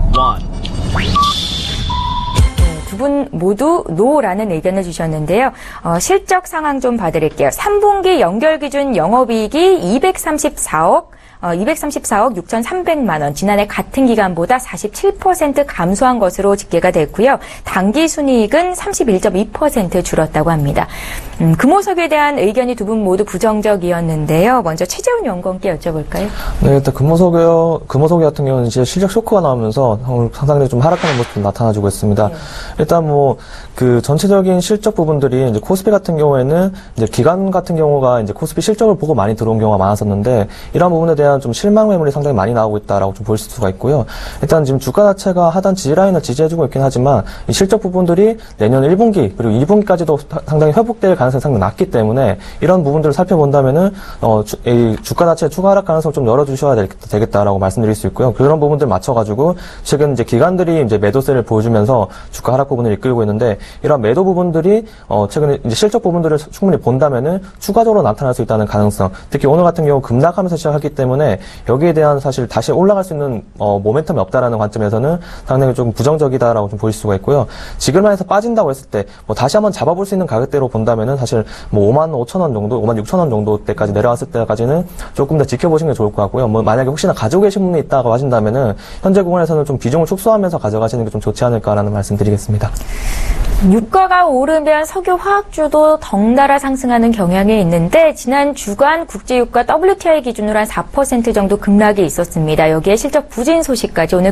두 분 모두 노라는 의견을 주셨는데요. 실적 상황 좀 봐드릴게요. 3분기 연결 기준 영업이익이 234억 6,300만 원, 지난해 같은 기간보다 47% 감소한 것으로 집계가 됐고요. 당기순이익은 31.2% 줄었다고 합니다. 금호석유에 대한 의견이 두 분 모두 부정적이었는데요. 먼저 최재훈 연구원께 여쭤볼까요? 네, 일단 금호석유 같은 경우는 이제 실적 쇼크가 나오면서 상당히 좀 하락하는 모습이 나타나주고 있습니다. 네. 일단 그 전체적인 실적 부분들이 이제 코스피 같은 경우에는 이제 기관 같은 경우가 이제 코스피 실적을 보고 많이 들어온 경우가 많았었는데 이런 부분에 대한 좀 실망 매물이 상당히 많이 나오고 있다라고 좀 볼 수가 있고요. 일단 지금 주가 자체가 하단 지지라인을 지지해주고 있긴 하지만 이 실적 부분들이 내년 1분기 그리고 2분기까지도 상당히 회복될 가능성이 상당히 낮기 때문에 이런 부분들을 살펴본다면은 이 주가 자체의 추가 하락 가능성을 좀 열어주셔야 되겠다라고 말씀드릴 수 있고요. 그런 부분들 맞춰가지고 최근 이제 기관들이 이제 매도세를 보여주면서 주가 하락 부분을 이끌고 있는데 이런 매도 부분들이 최근에 이제 실적 부분들을 충분히 본다면은 추가적으로 나타날 수 있다는 가능성. 특히 오늘 같은 경우 급락하면서 시작했기 때문에 여기에 대한 사실 다시 올라갈 수 있는 모멘텀이 없다라는 관점에서는 상당히 좀 부정적이다라고 좀 보실 수가 있고요. 지금만 해서 빠진다고 했을 때 다시 한번 잡아볼 수 있는 가격대로 본다면은 사실 55,000원 정도, 56,000원 정도 때까지 내려왔을 때까지는 조금 더 지켜보시는 게 좋을 것 같고요. 만약에 혹시나 가지고 계신 분이 있다고 하신다면은 현재 구간에서는 좀 비중을 축소하면서 가져가시는 게 좀 좋지 않을까라는 말씀 드리겠습니다. 유가가 오르면 석유 화학주도 덩달아 상승하는 경향이 있는데 지난 주간 국제유가 WTI 기준으로 한 4% 정도 급락이 있었습니다. 여기에 실적 부진 소식까지 오늘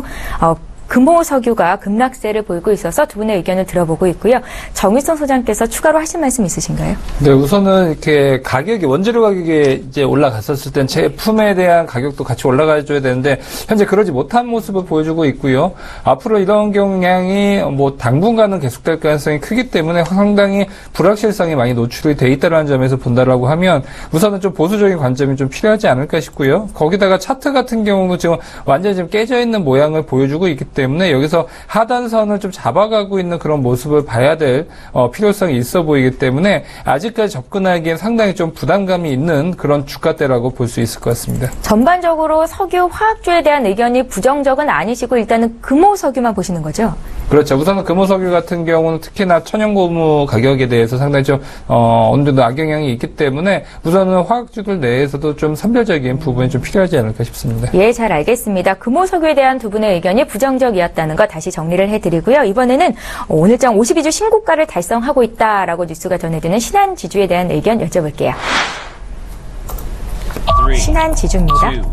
금호석유가 급락세를 보이고 있어서 두 분의 의견을 들어보고 있고요. 정일선 소장께서 추가로 하실 말씀 있으신가요? 네, 우선은 이렇게 원재료 가격이 이제 올라갔었을 땐 제품에 대한 가격도 같이 올라가줘야 되는데 현재 그러지 못한 모습을 보여주고 있고요. 앞으로 이런 경향이 당분간은 계속될 가능성이 크기 때문에 상당히 불확실성이 많이 노출이 돼 있다는 점에서 본다라고 하면 우선은 좀 보수적인 관점이 좀 필요하지 않을까 싶고요. 거기다가 차트 같은 경우도 지금 완전히 지금 깨져 있는 모양을 보여주고 있기 때문에 여기서 하단선을 좀 잡아가고 있는 그런 모습을 봐야 될 필요성이 있어 보이기 때문에 아직까지 접근하기엔 상당히 좀 부담감이 있는 그런 주가대라고 볼 수 있을 것 같습니다. 전반적으로 석유, 화학주에 대한 의견이 부정적은 아니시고 일단은 금호석유만 보시는 거죠? 그렇죠. 우선은 금호석유 같은 경우는 특히나 천연고무 가격에 대해서 상당히 좀 어느 정도 악영향이 있기 때문에 우선은 화학주들 내에서도 좀 선별적인 부분이 좀 필요하지 않을까 싶습니다. 예, 잘 알겠습니다. 금호석유에 대한 두 분의 의견이 부정적이었다는 거 다시 정리를 해드리고요. 이번에는 오늘장 52주 신고가를 달성하고 있다라고 뉴스가 전해지는 신한지주에 대한 의견 여쭤볼게요. 신한지주입니다. 2, 1.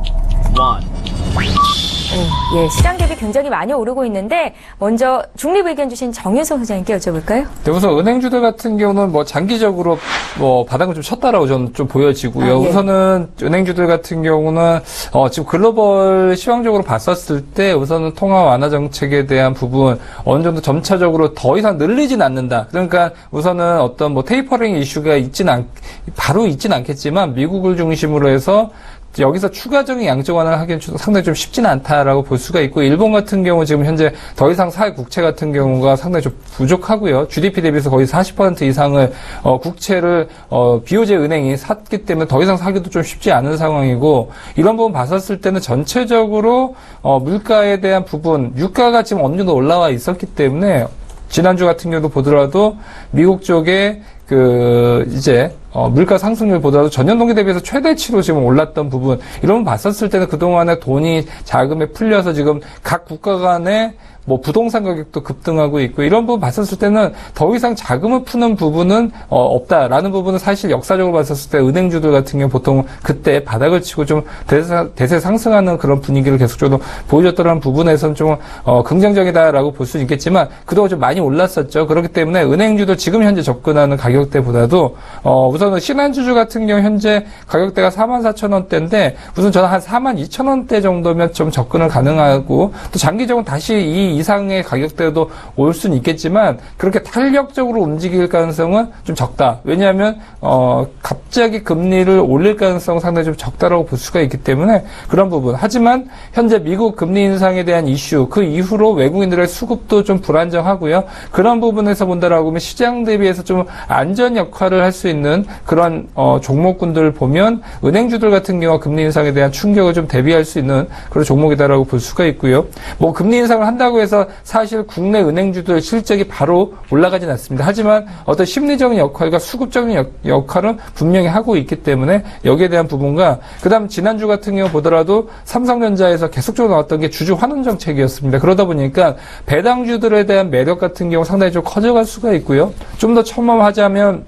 예, 시장 대비 굉장히 많이 오르고 있는데 먼저 중립 의견 주신 정윤성 소장님께 여쭤볼까요? 네, 우선 은행주들 같은 경우는 장기적으로 바닥을 좀 쳤다라고 저는 좀 보여지고요. 예. 우선은 은행주들 같은 경우는 지금 글로벌 시황적으로 봤었을 때 우선은 통화 완화 정책에 대한 부분 어느 정도 점차적으로 더 이상 늘리진 않는다. 그러니까 우선은 어떤 테이퍼링 이슈가 바로 있진 않겠지만 미국을 중심으로 해서 여기서 추가적인 양적 완화를 하기는 상당히 좀 쉽지는 않다라고 볼 수가 있고 일본 같은 경우 지금 현재 더 이상 사회 국채 같은 경우가 상당히 좀 부족하고요. GDP 대비해서 거의 40% 이상을 국채를 BOJ 은행이 샀기 때문에 더 이상 사기도 좀 쉽지 않은 상황이고 이런 부분 봤었을 때는 전체적으로 물가에 대한 부분 유가가 지금 어느 정도 올라와 있었기 때문에 지난주 같은 경우도 보더라도 미국 쪽에 물가 상승률보다도 전년 동기 대비해서 최대치로 지금 올랐던 부분, 이런 거 봤었을 때는 그동안에 돈이 자금에 풀려서 지금 각 국가 간에 부동산 가격도 급등하고 있고, 이런 부분 봤었을 때는 더 이상 자금을 푸는 부분은 없다라는 부분은 사실 역사적으로 봤었을 때 은행주들 같은 경우 보통 그때 바닥을 치고 좀 대세 상승하는 그런 분위기를 계속적으로 보여줬더라는 부분에서는 좀 긍정적이다라고 볼 수 있겠지만, 그동안 좀 많이 올랐었죠. 그렇기 때문에 은행주도 지금 현재 접근하는 가격대보다도 우선은 신한주주 같은 경우 현재 가격대가 44,000원대인데 우선 저는 한 42,000원대 정도면 좀 접근을 가능하고, 또 장기적으로 다시 이 이상의 가격대도 올 수는 있겠지만 그렇게 탄력적으로 움직일 가능성은 좀 적다. 왜냐하면 갑자기 금리를 올릴 가능성은 상당히 좀 적다라고 볼 수가 있기 때문에 그런 부분. 하지만 현재 미국 금리 인상에 대한 이슈, 그 이후로 외국인들의 수급도 좀 불안정하고요. 그런 부분에서 본다라고 하면 시장 대비해서 좀 안전 역할을 할 수 있는 그런 종목군들을 보면 은행주들 같은 경우와 금리 인상에 대한 충격을 좀 대비할 수 있는 그런 종목이다라고 볼 수가 있고요. 금리 인상을 한다고 해서 사실 국내 은행주들 실적이 바로 올라가진 않습니다. 하지만 어떤 심리적인 역할과 수급적인 역할은 분명히 하고 있기 때문에 여기에 대한 부분과, 그다음 지난주 같은 경우 보더라도 삼성전자에서 계속적으로 나왔던 게 주주 환원 정책이었습니다. 그러다 보니까 배당주들에 대한 매력 같은 경우 상당히 좀 커져갈 수가 있고요. 좀 더 첨언하자면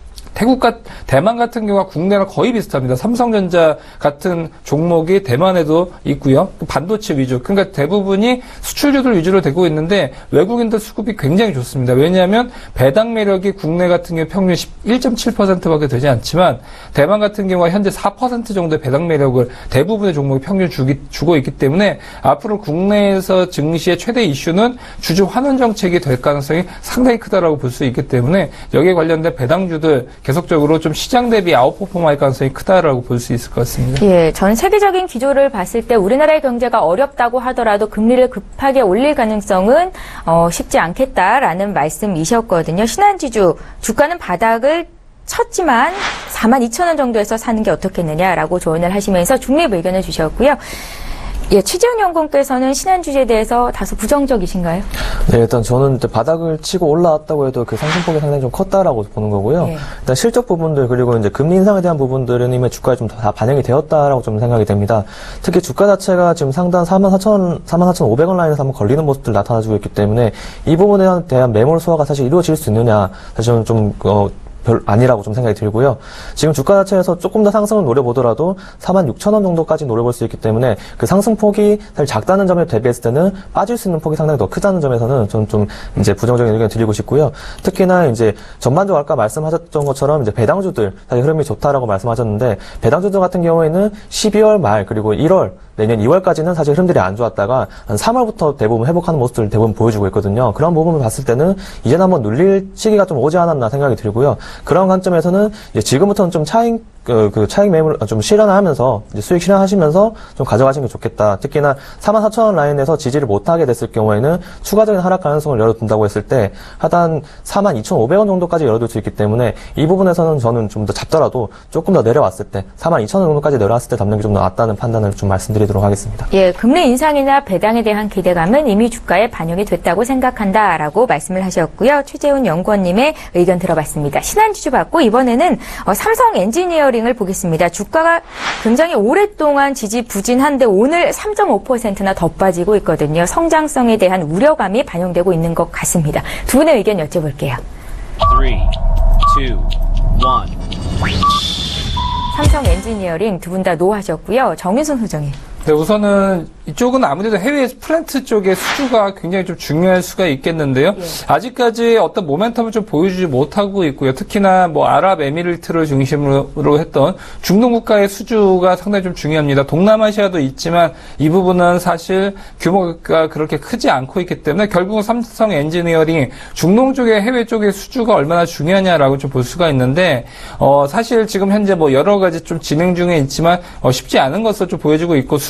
대만 같은 경우가 국내랑 거의 비슷합니다. 삼성전자 같은 종목이 대만에도 있고요. 반도체 위주. 그러니까 대부분이 수출주들 위주로 되고 있는데 외국인들 수급이 굉장히 좋습니다. 왜냐하면 배당 매력이 국내 같은 경우 평균 1.7%밖에 되지 않지만 대만 같은 경우가 현재 4% 정도의 배당 매력을 대부분의 종목이 평균 주고 있기 때문에 앞으로 국내에서 증시의 최대 이슈는 주주 환원 정책이 될 가능성이 상당히 크다라고 볼 수 있기 때문에 여기에 관련된 배당주들 계속적으로 좀 시장 대비 아웃퍼폼할 가능성이 크다라고 볼 수 있을 것 같습니다. 예, 전 세계적인 기조를 봤을 때 우리나라의 경제가 어렵다고 하더라도 금리를 급하게 올릴 가능성은 쉽지 않겠다라는 말씀이셨거든요. 신한지주 주가는 바닥을 쳤지만 42,000원 정도에서 사는 게 어떻겠느냐라고 조언을 하시면서 중립 의견을 주셨고요. 예, 최재훈 연구원께서는 신한주주에 대해서 다소 부정적이신가요? 네, 일단 저는 바닥을 치고 올라왔다고 해도 그 상승폭이 상당히 좀 컸다라고 보는 거고요. 예. 일단 실적 부분들, 그리고 이제 금리 인상에 대한 부분들은 이미 주가에 좀 다 반영이 되었다라고 좀 생각이 됩니다. 특히 주가 자체가 지금 상단 44,500원 라인에서 한번 걸리는 모습들 나타나주고 있기 때문에 이 부분에 대한 매몰 소화가 사실 이루어질 수 있느냐, 사실은 좀 별 아니라고 좀 생각이 들고요. 지금 주가 자체에서 조금 더 상승을 노려보더라도 46,000원 정도까지 노려볼 수 있기 때문에 그 상승폭이 사실 작다는 점에 대비했을 때는 빠질 수 있는 폭이 상당히 더 크다는 점에서는 저는 좀 이제 부정적인 의견을 드리고 싶고요. 특히나 이제 전반적으로 아까 말씀하셨던 것처럼 이제 배당주들 사실 흐름이 좋다라고 말씀하셨는데, 배당주들 같은 경우에는 12월 말 그리고 1월 내년 2월까지는 사실 흐름들이 안 좋았다가 한 3월부터 대부분 회복하는 모습들을 대부분 보여주고 있거든요. 그런 부분을 봤을 때는 이제는 한번 눌릴 시기가 좀 오지 않았나 생각이 들고요. 그런 관점에서는 이제 지금부터는 좀 차익 매물 좀 실현하면서 이제 수익 실현하시면서 좀 가져가시는 게 좋겠다. 특히나 44,000원 라인에서 지지를 못하게 됐을 경우에는 추가적인 하락 가능성을 열어둔다고 했을 때 하단 42,500원 정도까지 열어둘 수 있기 때문에 이 부분에서는 저는 좀 더 잡더라도 조금 더 내려왔을 때 42,000원 정도까지 내려왔을 때 잡는 게 좀 더 낫다는 판단을 좀 말씀드리도록 하겠습니다. 예, 금리 인상이나 배당에 대한 기대감은 이미 주가에 반영이 됐다고 생각한다라고 말씀을 하셨고요. 최재훈 연구원님의 의견 들어봤습니다. 신한주주 받고 이번에는 삼성 엔지니어링 을 보겠습니다. 주가가 굉장히 오랫동안 지지부진한데 오늘 3.5%나 더 빠지고 있거든요. 성장성에 대한 우려감이 반영되고 있는 것 같습니다. 두 분의 의견 여쭤볼게요. 3, 2, 1. 삼성 엔지니어링 두 분 다 노 하셨고요. 정윤선 소장님. 네, 우선은 이쪽은 아무래도 해외 플랜트 쪽의 수주가 굉장히 좀 중요할 수가 있겠는데요. 예. 아직까지 어떤 모멘텀을 좀 보여주지 못하고 있고요. 특히나 아랍에미리트를 중심으로 했던 중동 국가의 수주가 상당히 좀 중요합니다. 동남아시아도 있지만 이 부분은 사실 규모가 그렇게 크지 않고 있기 때문에 결국은 삼성 엔지니어링 중동 쪽의 해외 쪽의 수주가 얼마나 중요하냐라고 좀 볼 수가 있는데 사실 지금 현재 여러 가지 좀 진행 중에 있지만 쉽지 않은 것을 좀 보여주고 있고, 수주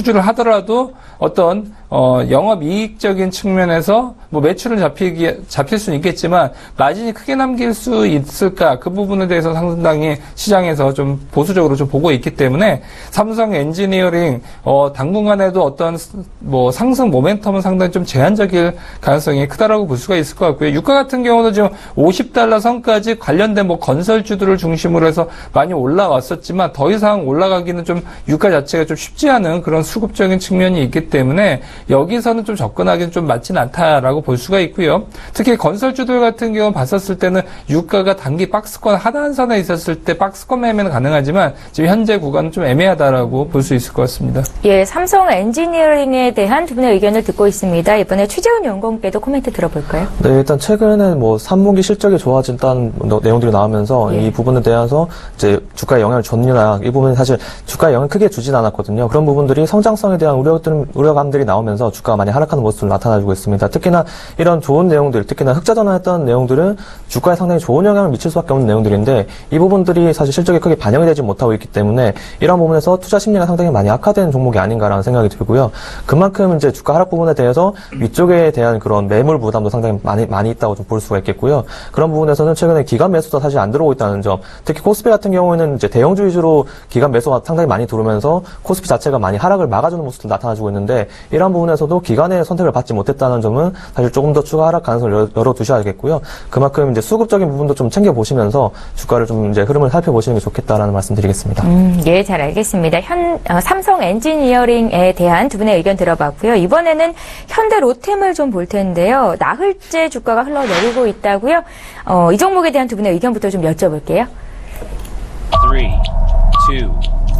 수주를 하더라도 어떤 영업이익적인 측면에서 뭐 매출은 잡힐 수는 있겠지만 마진이 크게 남길 수 있을까 그 부분에 대해서 상당히 시장에서 좀 보수적으로 좀 보고 있기 때문에 삼성 엔지니어링 당분간에도 어떤 뭐 상승 모멘텀은 상당히 좀 제한적일 가능성이 크다라고 볼 수가 있을 것 같고요. 유가 같은 경우는 지금 $50 선까지 관련된 뭐 건설주들을 중심으로 해서 많이 올라왔었지만 더 이상 올라가기는 좀 유가 자체가 좀 쉽지 않은 그런 수급적인 측면이 있기 때문에 여기서는 좀 접근하기는 좀 맞진 않다라고 볼 수가 있고요. 특히 건설주들 같은 경우 봤었을 때는 유가가 단기 박스권 하단선에 있었을 때 박스권 매매는 가능하지만 지금 현재 구간은 좀 애매하다라고 볼 수 있을 것 같습니다. 예, 삼성 엔지니어링에 대한 두 분의 의견을 듣고 있습니다. 이번에 최재훈 연구원께도 코멘트 들어볼까요? 네, 일단 최근에 뭐 3분기 실적이 좋아진다는 내용들이 나오면서 이 부분에 대해서 이제 주가에 영향을 줬느냐 이 부분이 사실 주가에 영향을 크게 주진 않았거든요. 그런 부분들이 성장성에 대한 우려감들이 나오면서 주가가 많이 하락하는 모습을 나타나주고 있습니다. 특히나 이런 좋은 내용들, 특히나 흑자 전환했던 내용들은 주가에 상당히 좋은 영향을 미칠 수밖에 없는 내용들인데 이 부분들이 사실 실적에 크게 반영이 되지 못하고 있기 때문에 이런 부분에서 투자 심리가 상당히 많이 악화된 종목이 아닌가라는 생각이 들고요. 그만큼 이제 주가 하락 부분에 대해서 위쪽에 대한 그런 매물 부담도 상당히 많이 있다고 좀 볼 수가 있겠고요. 그런 부분에서는 최근에 기관 매수도 사실 안 들어오고 있다는 점, 특히 코스피 같은 경우에는 이제 대형주 위주로 기관 매수가 상당히 많이 들어오면서 코스피 자체가 많이 하락을 막아주는 모습도 나타나주고 있는데 이런 부분에서도 기관의 선택을 받지 못했다는 점은 사실 조금 더 추가 하락 가능성을 열어두셔야겠고요. 그만큼 이제 수급적인 부분도 좀 챙겨보시면서 주가를 좀 이제 흐름을 살펴보시는 게 좋겠다라는 말씀드리겠습니다. 예, 잘 알겠습니다. 삼성 엔지니어링에 대한 두 분의 의견 들어봤고요. 이번에는 현대 로템을 좀 볼 텐데요. 나흘째 주가가 흘러내리고 있다고요. 이 종목에 대한 두 분의 의견부터 좀 여쭤볼게요. 3, 2, 1.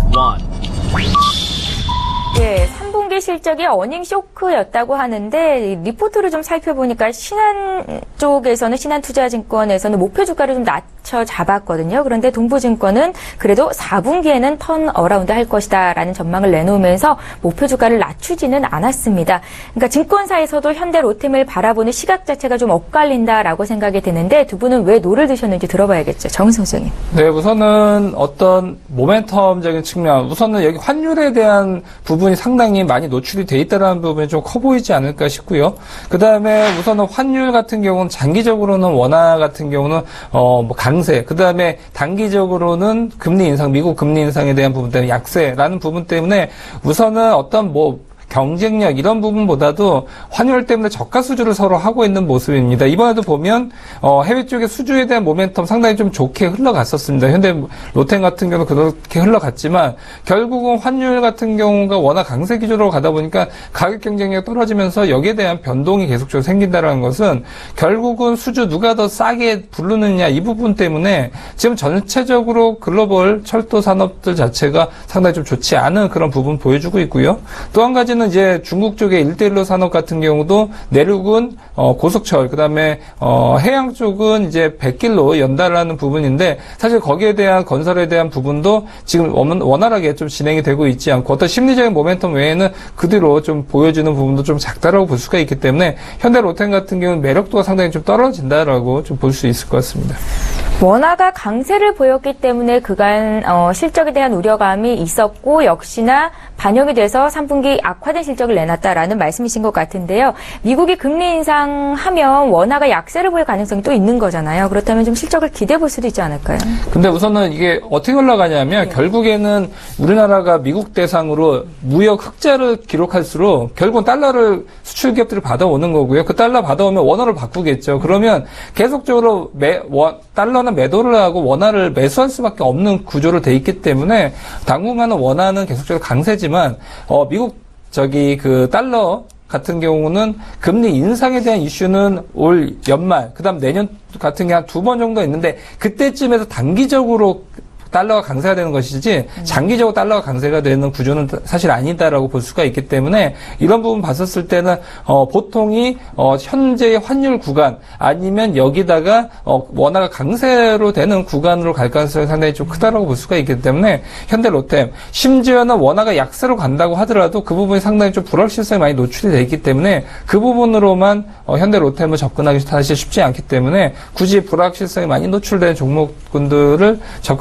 예, 3분기 실적이 어닝 쇼크였다고 하는데 리포트를 좀 살펴보니까 신한 쪽에서는 신한투자증권에서는 목표 주가를 좀 낮춰 잡았거든요. 그런데 동부증권은 그래도 4분기에는 턴어라운드 할 것이다라는 전망을 내놓으면서 목표 주가를 낮추지는 않았습니다. 그러니까 증권사에서도 현대 로템을 바라보는 시각 자체가 좀 엇갈린다라고 생각이 드는데 두 분은 왜 노를 드셨는지 들어봐야겠죠. 정은성 소장님. 네, 우선은 어떤 모멘텀적인 측면, 우선은 여기 환율에 대한 부분이 상당히 많이 노출이 돼 있다는 부분이 좀 커 보이지 않을까 싶고요. 그 다음에 우선은 환율 같은 경우는 장기적으로는 원화 같은 경우는 뭐 강세, 그 다음에 단기적으로는 금리 인상, 미국 금리 인상에 대한 부분 때문에 약세라는 부분 때문에 우선은 어떤 뭐 경쟁력 이런 부분보다도 환율 때문에 저가 수주를 서로 하고 있는 모습입니다. 이번에도 보면 해외 쪽의 수주에 대한 모멘텀 상당히 좀 좋게 흘러갔었습니다. 현대 로템 같은 경우는 그렇게 흘러갔지만 결국은 환율 같은 경우가 워낙 강세 기조로 가다 보니까 가격 경쟁력이 떨어지면서 여기에 대한 변동이 계속적으로 생긴다는 것은 결국은 수주 누가 더 싸게 부르느냐 이 부분 때문에 지금 전체적으로 글로벌 철도 산업들 자체가 상당히 좀 좋지 않은 그런 부분 보여주고 있고요. 또 한 가지는 이제 중국 쪽의 1대1로 산업 같은 경우도 내륙은 고속철, 그다음에 해양 쪽은 이제 백길로 연달아는 부분인데 사실 거기에 대한 건설에 대한 부분도 지금 원활하게 좀 진행이 되고 있지 않고 어떤 심리적인 모멘텀 외에는 그 뒤로 좀 보여주는 부분도 좀 작다라고 볼 수가 있기 때문에 현대 로템 같은 경우는 매력도가 상당히 좀 떨어진다라고 좀 볼 수 있을 것 같습니다. 원화가 강세를 보였기 때문에 그간 실적에 대한 우려감이 있었고 역시나 반영이 돼서 3분기 악화된 실적을 내놨다라는 말씀이신 것 같은데요. 미국이 금리 인상하면 원화가 약세를 보일 가능성이 또 있는 거잖아요. 그렇다면 좀 실적을 기대해 볼 수도 있지 않을까요? 근데 우선은 이게 어떻게 올라가냐면 결국에는 우리나라가 미국 대상으로 무역 흑자를 기록할수록 결국은 달러를 수출 기업들이 받아오는 거고요. 그 달러 받아오면 원화를 바꾸겠죠. 그러면 계속적으로 달러는 매도를 하고 원화를 매수할 수밖에 없는 구조로 돼 있기 때문에 당분간은 원화는 계속적으로 강세지만 미국 그 달러 같은 경우는 금리 인상에 대한 이슈는 올 연말, 그다음 내년 같은 게 한 2번 정도 있는데 그때쯤에서 단기적으로 달러가 강세가 되는 것이지 장기적으로 달러가 강세가 되는 구조는 사실 아니다라고 볼 수가 있기 때문에 이런 부분 봤었을 때는 보통이 현재의 환율 구간 아니면 여기다가 원화가 강세로 되는 구간으로 갈 가능성이 상당히 좀 크다라고 볼 수가 있기 때문에 현대 로템 심지어는 원화가 약세로 간다고 하더라도 그 부분이 상당히 좀 불확실성이 많이 노출이 되어 있기 때문에 그 부분으로만 현대 로템을 접근하기 사실 쉽지 않기 때문에 굳이 불확실성이 많이 노출된 종목군들을 접근할 필요가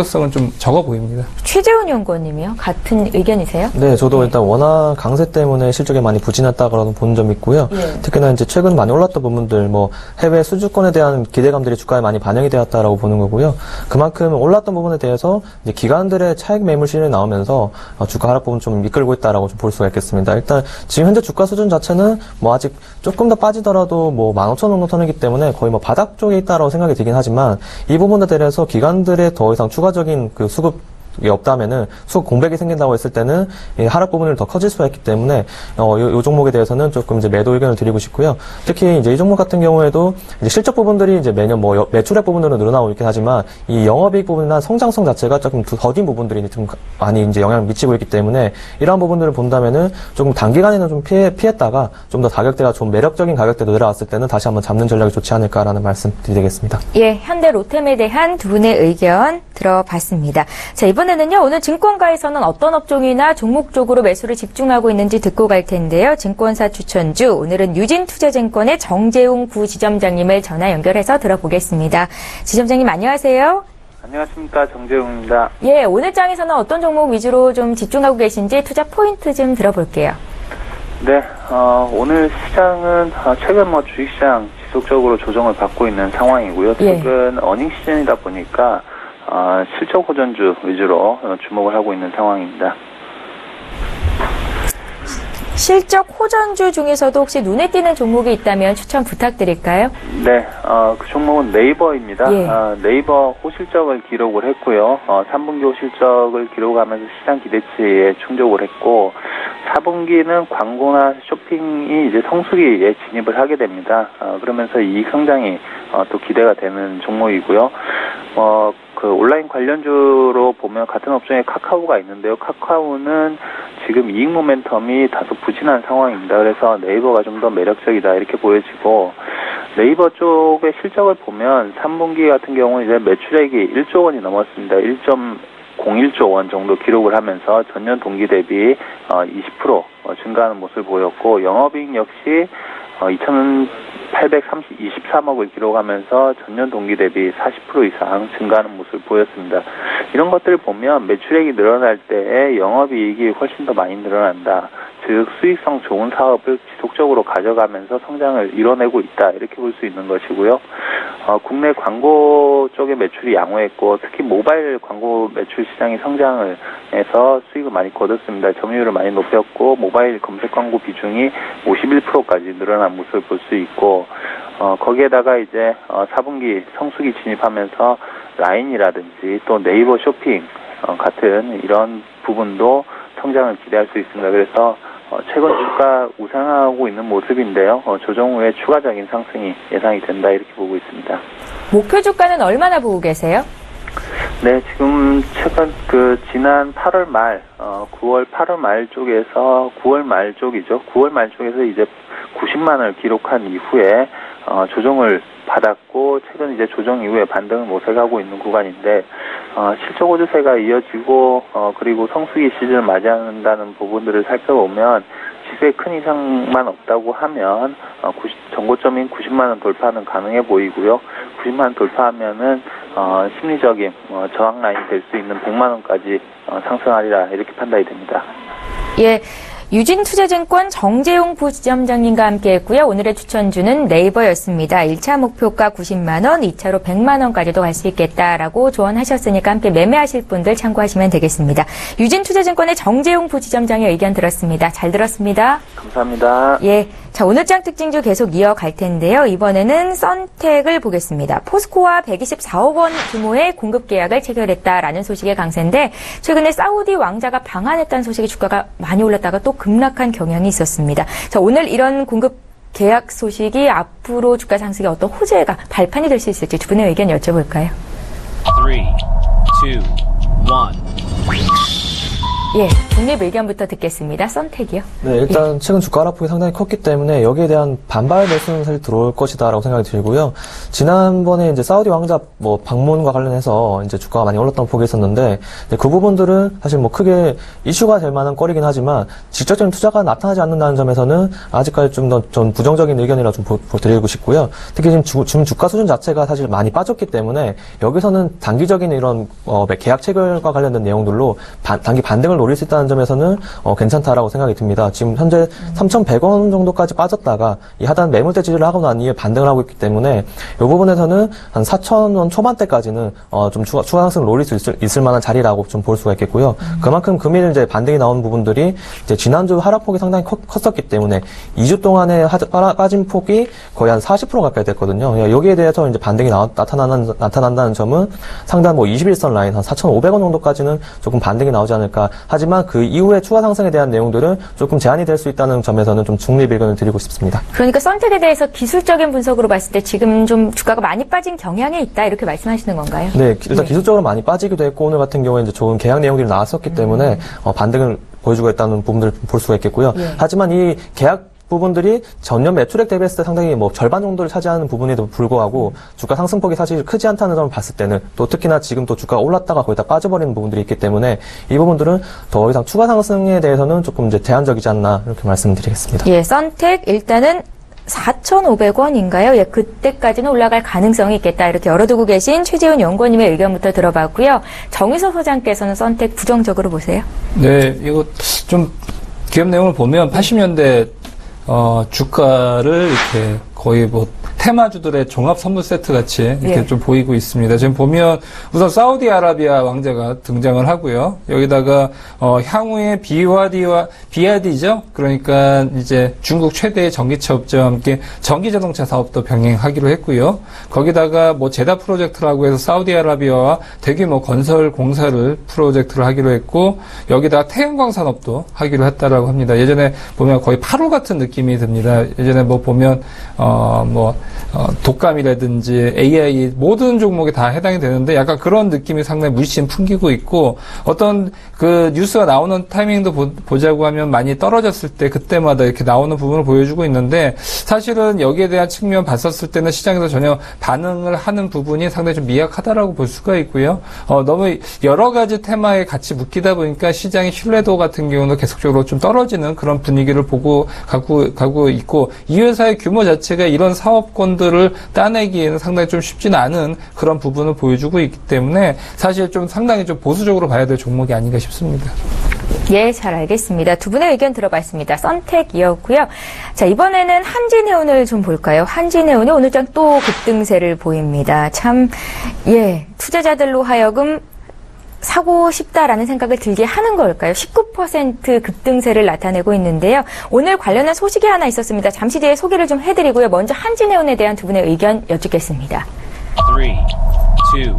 실효성은 좀 적어 보입니다. 최재훈 연구원님이요? 같은 의견이세요? 네, 저도 일단 워낙 강세 때문에 실적이 많이 부진했다고 본 점이 있고요. 특히나 이제 최근 많이 올랐던 부분들, 뭐 해외 수주권에 대한 기대감들이 주가에 많이 반영이 되었다라고 보는 거고요. 그만큼 올랐던 부분에 대해서 이제 기관들의 차익 매물 실현이 나오면서 주가 하락 부분 좀 이끌고 있다라고 좀 볼 수가 있겠습니다. 일단 지금 현재 주가 수준 자체는 뭐 아직 조금 더 빠지더라도 뭐 15,000원 정도 선이기 때문에 거의 뭐 바닥 쪽에 있다라고 생각이 들긴 하지만 이 부분에 대해서 기관들의 더 이상 추가적인 그 수급이 없다면은 수급 공백이 생긴다고 했을 때는 이 하락 부분이 더 커질 수가 있기 때문에 이 종목에 대해서는 조금 이제 매도 의견을 드리고 싶고요. 특히 이제 이 종목 같은 경우에도 이제 실적 부분들이 이제 매년 뭐 매출액 부분으로 늘어나고 있긴 하지만 이 영업이익 부분이나 성장성 자체가 조금 더딘 부분들이 좀 많이 이제 영향을 미치고 있기 때문에 이러한 부분들을 본다면은 조금 단기간에는 좀 피했다가 좀 더 가격대가 좀 매력적인 가격대로 내려왔을 때는 다시 한번 잡는 전략이 좋지 않을까라는 말씀 드리겠습니다. 예, 현대 로템에 대한 두 분의 의견 들어봤습니다. 자, 이번에는요, 오늘 증권가에서는 어떤 업종이나 종목 쪽으로 매수를 집중하고 있는지 듣고 갈 텐데요. 증권사 추천주, 오늘은 유진투자증권의 정재웅 부지점장님을 전화 연결해서 들어보겠습니다. 지점장님 안녕하세요. 안녕하십니까, 정재웅입니다. 예, 오늘 장에서는 어떤 종목 위주로 좀 집중하고 계신지 투자 포인트 좀 들어볼게요. 네, 오늘 시장은 최근 뭐 주식시장 지속적으로 조정을 받고 있는 상황이고요. 최근 어닝 시즌이다 보니까 실적 호전주 위주로 주목을 하고 있는 상황입니다. 실적 호전주 중에서도 혹시 눈에 띄는 종목이 있다면 추천 부탁드릴까요? 네, 그 종목은 네이버입니다. 네이버 호실적을 기록을 했고요. 3분기 호실적을 기록하면서 시장 기대치에 충족을 했고 4분기는 광고나 쇼핑이 이제 성수기에 진입을 하게 됩니다. 그러면서 이익 성장이 또 기대가 되는 종목이고요. 그 온라인 관련주로 보면 같은 업종에 카카오가 있는데요. 카카오는 지금 이익 모멘텀이 다소 부진한 상황입니다. 그래서 네이버가 좀 더 매력적이다 이렇게 보여지고 네이버 쪽의 실적을 보면 3분기 같은 경우는 이제 매출액이 1조 원이 넘었습니다. 1.01조 원 정도 기록을 하면서 전년 동기 대비 20% 증가하는 모습을 보였고 영업이익 역시 2,823억을 기록하면서 전년 동기 대비 40% 이상 증가하는 모습을 보였습니다. 이런 것들을 보면 매출액이 늘어날 때 영업이익이 훨씬 더 많이 늘어난다. 즉 수익성 좋은 사업을 지속적으로 가져가면서 성장을 이뤄내고 있다. 이렇게 볼 수 있는 것이고요. 국내 광고 쪽의 매출이 양호했고 특히 모바일 광고 매출 시장이 성장을 해서 수익을 많이 거뒀습니다. 점유율을 많이 높였고 모바일 검색 광고 비중이 51%까지 늘어난 모습을 볼 수 있고 거기에다가 이제 4분기 성수기 진입하면서 라인이라든지 또 네이버 쇼핑 같은 이런 부분도 성장을 기대할 수 있습니다. 그래서 최근 주가 우상하고 있는 모습인데요. 조정 후에 추가적인 상승이 예상이 된다 이렇게 보고 있습니다. 목표 주가는 얼마나 보고 계세요? 네, 지금 최근 지난 8월 말, 9월 8월 말 쪽에서 9월 말 쪽이죠. 9월 말 쪽에서 이제 90만 원을 기록한 이후에 조정을 받았고 최근 이제 조정 이후에 반등을 모색하고 있는 구간인데 실적 호조세가 이어지고 그리고 성수기 시즌을 맞이한다는 부분들을 살펴보면 지수에 큰 이상만 없다고 하면 전고점인 90만 원 돌파는 가능해 보이고요. 90만 원 돌파하면은 심리적인 저항 라인이 될 수 있는 100만 원까지 상승하리라 이렇게 판단이 됩니다. 예. 유진투자증권 정재용 부지점장님과 함께했고요. 오늘의 추천주는 네이버였습니다. 1차 목표가 90만 원, 2차로 100만 원까지도 갈 수 있겠다라고 조언하셨으니까 함께 매매하실 분들 참고하시면 되겠습니다. 유진투자증권의 정재용 부지점장의 의견 들었습니다. 잘 들었습니다. 감사합니다. 예. 자, 오늘 장 특징주 계속 이어갈 텐데요. 이번에는 썬텍을 보겠습니다. 포스코와 124억 원 규모의 공급 계약을 체결했다라는 소식의 강세인데 최근에 사우디 왕자가 방한했다는 소식에 주가가 많이 올랐다가 또 급락한 경향이 있었습니다. 자, 오늘 이런 공급 계약 소식이 앞으로 주가 상승에 어떤 호재가 발판이 될 수 있을지 두 분의 의견 여쭤볼까요? 3, 2, 1. 예, 국내 의견부터 듣겠습니다. 썬택이요. 네, 일단 최근 주가 하락폭이 상당히 컸기 때문에 여기에 대한 반발 매수는 사실 들어올 것이다라고 생각이 들고요. 지난번에 이제 사우디 왕자 방문과 관련해서 이제 주가가 많이 올랐던 폭이 있었는데 그 부분들은 사실 크게 이슈가 될 만한 거리긴 하지만 직접적인 투자가 나타나지 않는다는 점에서는 아직까지 좀 더 전 부정적인 의견이라 좀 드리고 싶고요. 특히 지금 주가 수준 자체가 사실 많이 빠졌기 때문에 여기서는 단기적인 이런 계약 체결과 관련된 내용들로 단기 반등을 노릴 수 있다는 점에서는 괜찮다라고 생각이 듭니다. 지금 현재 3,100원 정도까지 빠졌다가 이 하단 매물대 지지를 하고 난 이후에 반등을 하고 있기 때문에 이 부분에서는 한 4,000원 초반대까지는 좀 추가 상승을 노릴 수 있을 만한 자리라고 좀 볼 수가 있겠고요. 그만큼 금일 이제 반등이 나온 부분들이 이제 지난주 하락폭이 상당히 컸었기 때문에 2주 동안에 빠진 폭이 거의 한 40% 가까이 됐거든요. 여기에 대해서 이제 반등이 나타난다는 점은 상단 21선 라인 한 4,500원 정도까지는 조금 반등이 나오지 않을까. 하지만 그 이후에 추가 상승에 대한 내용들은 조금 제한이 될 수 있다는 점에서는 좀 중립 의견을 드리고 싶습니다. 그러니까 썬택에 대해서 기술적인 분석으로 봤을 때 지금 좀 주가가 많이 빠진 경향에 있다 이렇게 말씀하시는 건가요? 네, 일단 기술적으로 많이 빠지기도 했고 오늘 같은 경우에 이제 좋은 계약 내용들이 나왔었기 때문에 반등을 보여주고 있다는 부분들을 볼 수가 있겠고요. 하지만 이 계약 부분들이 전년 매출액 대비했을 때 상당히 절반 정도를 차지하는 부분에도 불구하고 주가 상승폭이 사실 크지 않다는 점을 봤을 때는 또 특히나 지금 또 주가가 올랐다가 거의 다 빠져버리는 부분들이 있기 때문에 이 부분들은 더 이상 추가 상승에 대해서는 조금 이제 제한적이지 않나 이렇게 말씀드리겠습니다. 예, 썬택 일단은 4,500원인가요? 예, 그때까지는 올라갈 가능성이 있겠다. 이렇게 열어두고 계신 최재훈 연구원님의 의견부터 들어봤고요. 정의서 소장께서는 썬택 부정적으로 보세요? 네, 이거 좀 기업 내용을 보면 80년대 주가를 이렇게 거의 테마주들의 종합 선물 세트 같이 이렇게 좀 보이고 있습니다. 지금 보면 우선 사우디아라비아 왕자가 등장을 하고요. 여기다가 향후에 비와디죠. 그러니까 이제 중국 최대의 전기차 업체와 함께 전기자동차 사업도 병행하기로 했고요. 거기다가 제다 프로젝트라고 해서 사우디아라비아와 대규모 건설 공사를 프로젝트를 하기로 했고 여기다가 태양광 산업도 하기로 했다라고 합니다. 예전에 보면 거의 8호 같은 느낌이 듭니다. 예전에 보면 독감이라든지 AI 모든 종목에 다 해당이 되는데 약간 그런 느낌이 상당히 물씬 풍기고 있고 어떤 그 뉴스가 나오는 타이밍도 보자고 하면 많이 떨어졌을 때 그때마다 이렇게 나오는 부분을 보여주고 있는데 사실은 여기에 대한 측면 봤었을 때는 시장에서 전혀 반응을 하는 부분이 상당히 좀 미약하다라고 볼 수가 있고요. 너무 여러 가지 테마에 같이 묶이다 보니까 시장의 신뢰도 같은 경우는 계속적으로 좀 떨어지는 그런 분위기를 가고 있고 이 회사의 규모 자체가 이런 사업권들을 따내기에는 상당히 좀 쉽지는 않은 그런 부분을 보여주고 있기 때문에 사실 좀 상당히 좀 보수적으로 봐야 될 종목이 아닌가 싶습니다. 예, 잘 알겠습니다. 두 분의 의견 들어봤습니다. 썬택이었고요. 자, 이번에는 한진해운을 좀 볼까요? 한진해운이 오늘장 또 급등세를 보입니다. 참, 투자자들로 하여금 사고 싶다라는 생각을 들게 하는 걸까요? 19% 급등세를 나타내고 있는데요. 오늘 관련한 소식이 하나 있었습니다. 잠시 뒤에 소개를 좀 해드리고요. 먼저 한진해운에 대한 두 분의 의견 여쭙겠습니다. 3, 2, 1.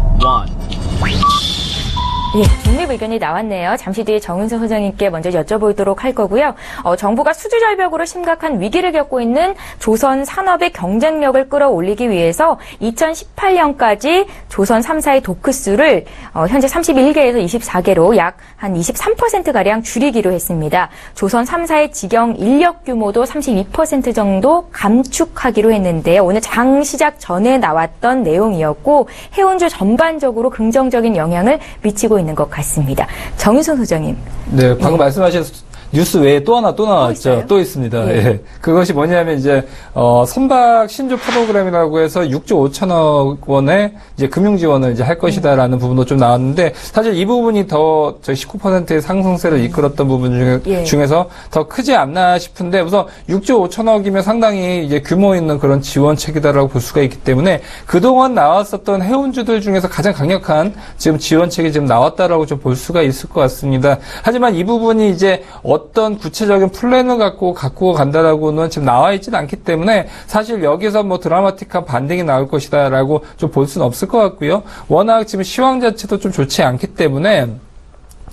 예, 중립 의견이 나왔네요. 잠시 뒤에 정은서 소장님께 먼저 여쭤보도록 할 거고요. 정부가 수주 절벽으로 심각한 위기를 겪고 있는 조선 산업의 경쟁력을 끌어올리기 위해서 2018년까지 조선 3사의 도크수를 현재 31개에서 24개로 약 한 23%가량 줄이기로 했습니다. 조선 3사의 직영 인력 규모도 32% 정도 감축하기로 했는데요. 오늘 장 시작 전에 나왔던 내용이었고 해운주 전반적으로 긍정적인 영향을 미치고 있는 것 같습니다. 정윤선 소장님. 네, 방금 말씀하신 뉴스 외에 또 하나 나왔죠. 또 있습니다. 예. 그것이 뭐냐면 이제 선박 신주 프로그램이라고 해서 6조 5천억 원의 이제 금융 지원을 이제 할 것이다라는 부분도 좀 나왔는데 사실 이 부분이 더 저희 19%의 상승세를 이끌었던 부분 중에서 더 크지 않나 싶은데 우선 6조 5천억이면 상당히 이제 규모 있는 그런 지원책이다라고 볼 수가 있기 때문에 그동안 나왔었던 해운주들 중에서 가장 강력한 지금 지원책이 지금 나왔다라고 좀 볼 수가 있을 것 같습니다. 하지만 이 부분이 이제 어떤 구체적인 플랜을 갖고 간다라고는 지금 나와 있지는 않기 때문에 사실 여기서 드라마틱한 반등이 나올 것이다라고 좀 볼 수는 없을 것 같고요. 워낙 지금 시황 자체도 좀 좋지 않기 때문에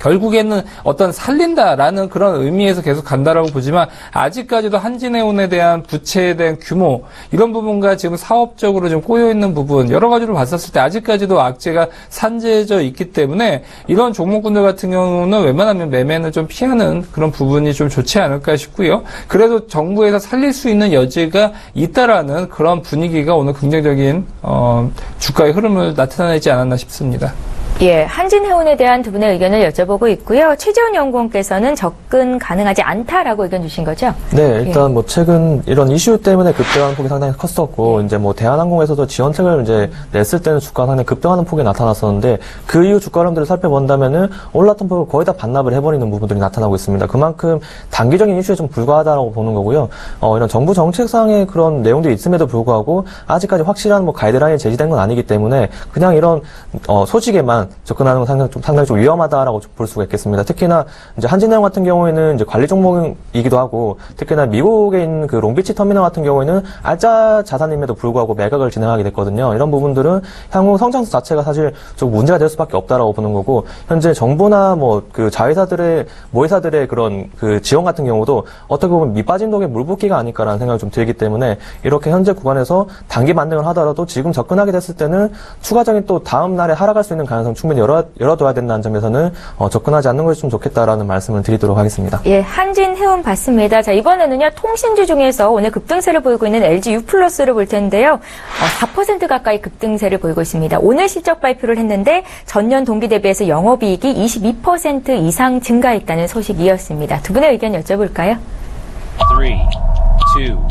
결국에는 어떤 살린다라는 그런 의미에서 계속 간다라고 보지만 아직까지도 한진해운에 대한 부채에 대한 규모 이런 부분과 지금 사업적으로 좀 꼬여있는 부분 여러 가지로 봤었을 때 아직까지도 악재가 산재져 있기 때문에 이런 종목군들 같은 경우는 웬만하면 매매는 좀 피하는 그런 부분이 좀 좋지 않을까 싶고요. 그래도 정부에서 살릴 수 있는 여지가 있다라는 그런 분위기가 오늘 긍정적인 주가의 흐름을 나타내지 않았나 싶습니다. 예, 한진해운에 대한 두 분의 의견을 여쭤보고 있고요. 최재훈 연구원께서는 접근 가능하지 않다라고 의견 주신 거죠? 네, 일단 뭐 최근 이런 이슈 때문에 급등하는 폭이 상당히 컸었고, 이제 뭐 대한항공에서도 지원책을 이제 냈을 때는 주가가 상당히 급등하는 폭이 나타났었는데, 그 이후 주가 흐름들을 살펴본다면은 올랐던 폭을 거의 다 반납을 해버리는 부분들이 나타나고 있습니다. 그만큼 단기적인 이슈에 좀 불과하다라고 보는 거고요. 이런 정부 정책상의 그런 내용들이 있음에도 불구하고 아직까지 확실한 뭐 가이드라인이 제시된 건 아니기 때문에 그냥 이런 소식에만 접근하는 건 상당히 좀 위험하다라고 볼 수가 있겠습니다. 특히나 이제 한진해운 같은 경우에는 이제 관리 종목이기도 하고, 특히나 미국에 있는 그 롱비치 터미널 같은 경우에는 알짜 자산임에도 불구하고 매각을 진행하게 됐거든요. 이런 부분들은 향후 성장세 자체가 사실 좀 문제가 될 수밖에 없다라고 보는 거고, 현재 정부나 뭐 그 자회사들의 모회사들의 그런 그 지원 같은 경우도 어떻게 보면 밑빠진 독의 물붓기가 아닐까라는 생각이 좀 들기 때문에 이렇게 현재 구간에서 단기 반등을 하더라도 지금 접근하게 됐을 때는 추가적인 또 다음 날에 하락할 수 있는 가능성 충분히 열어둬야 된다는 점에서는 접근하지 않는 것이 좀 좋겠다라는 말씀을 드리도록 하겠습니다. 예, 한진해운 봤습니다. 자, 이번에는요, 통신주 중에서 오늘 급등세를 보이고 있는 LG U+를 볼 텐데요. 4% 가까이 급등세를 보이고 있습니다. 오늘 실적 발표를 했는데 전년 동기 대비해서 영업이익이 22% 이상 증가했다는 소식이었습니다. 두 분의 의견 여쭤볼까요? 3, 2, 1.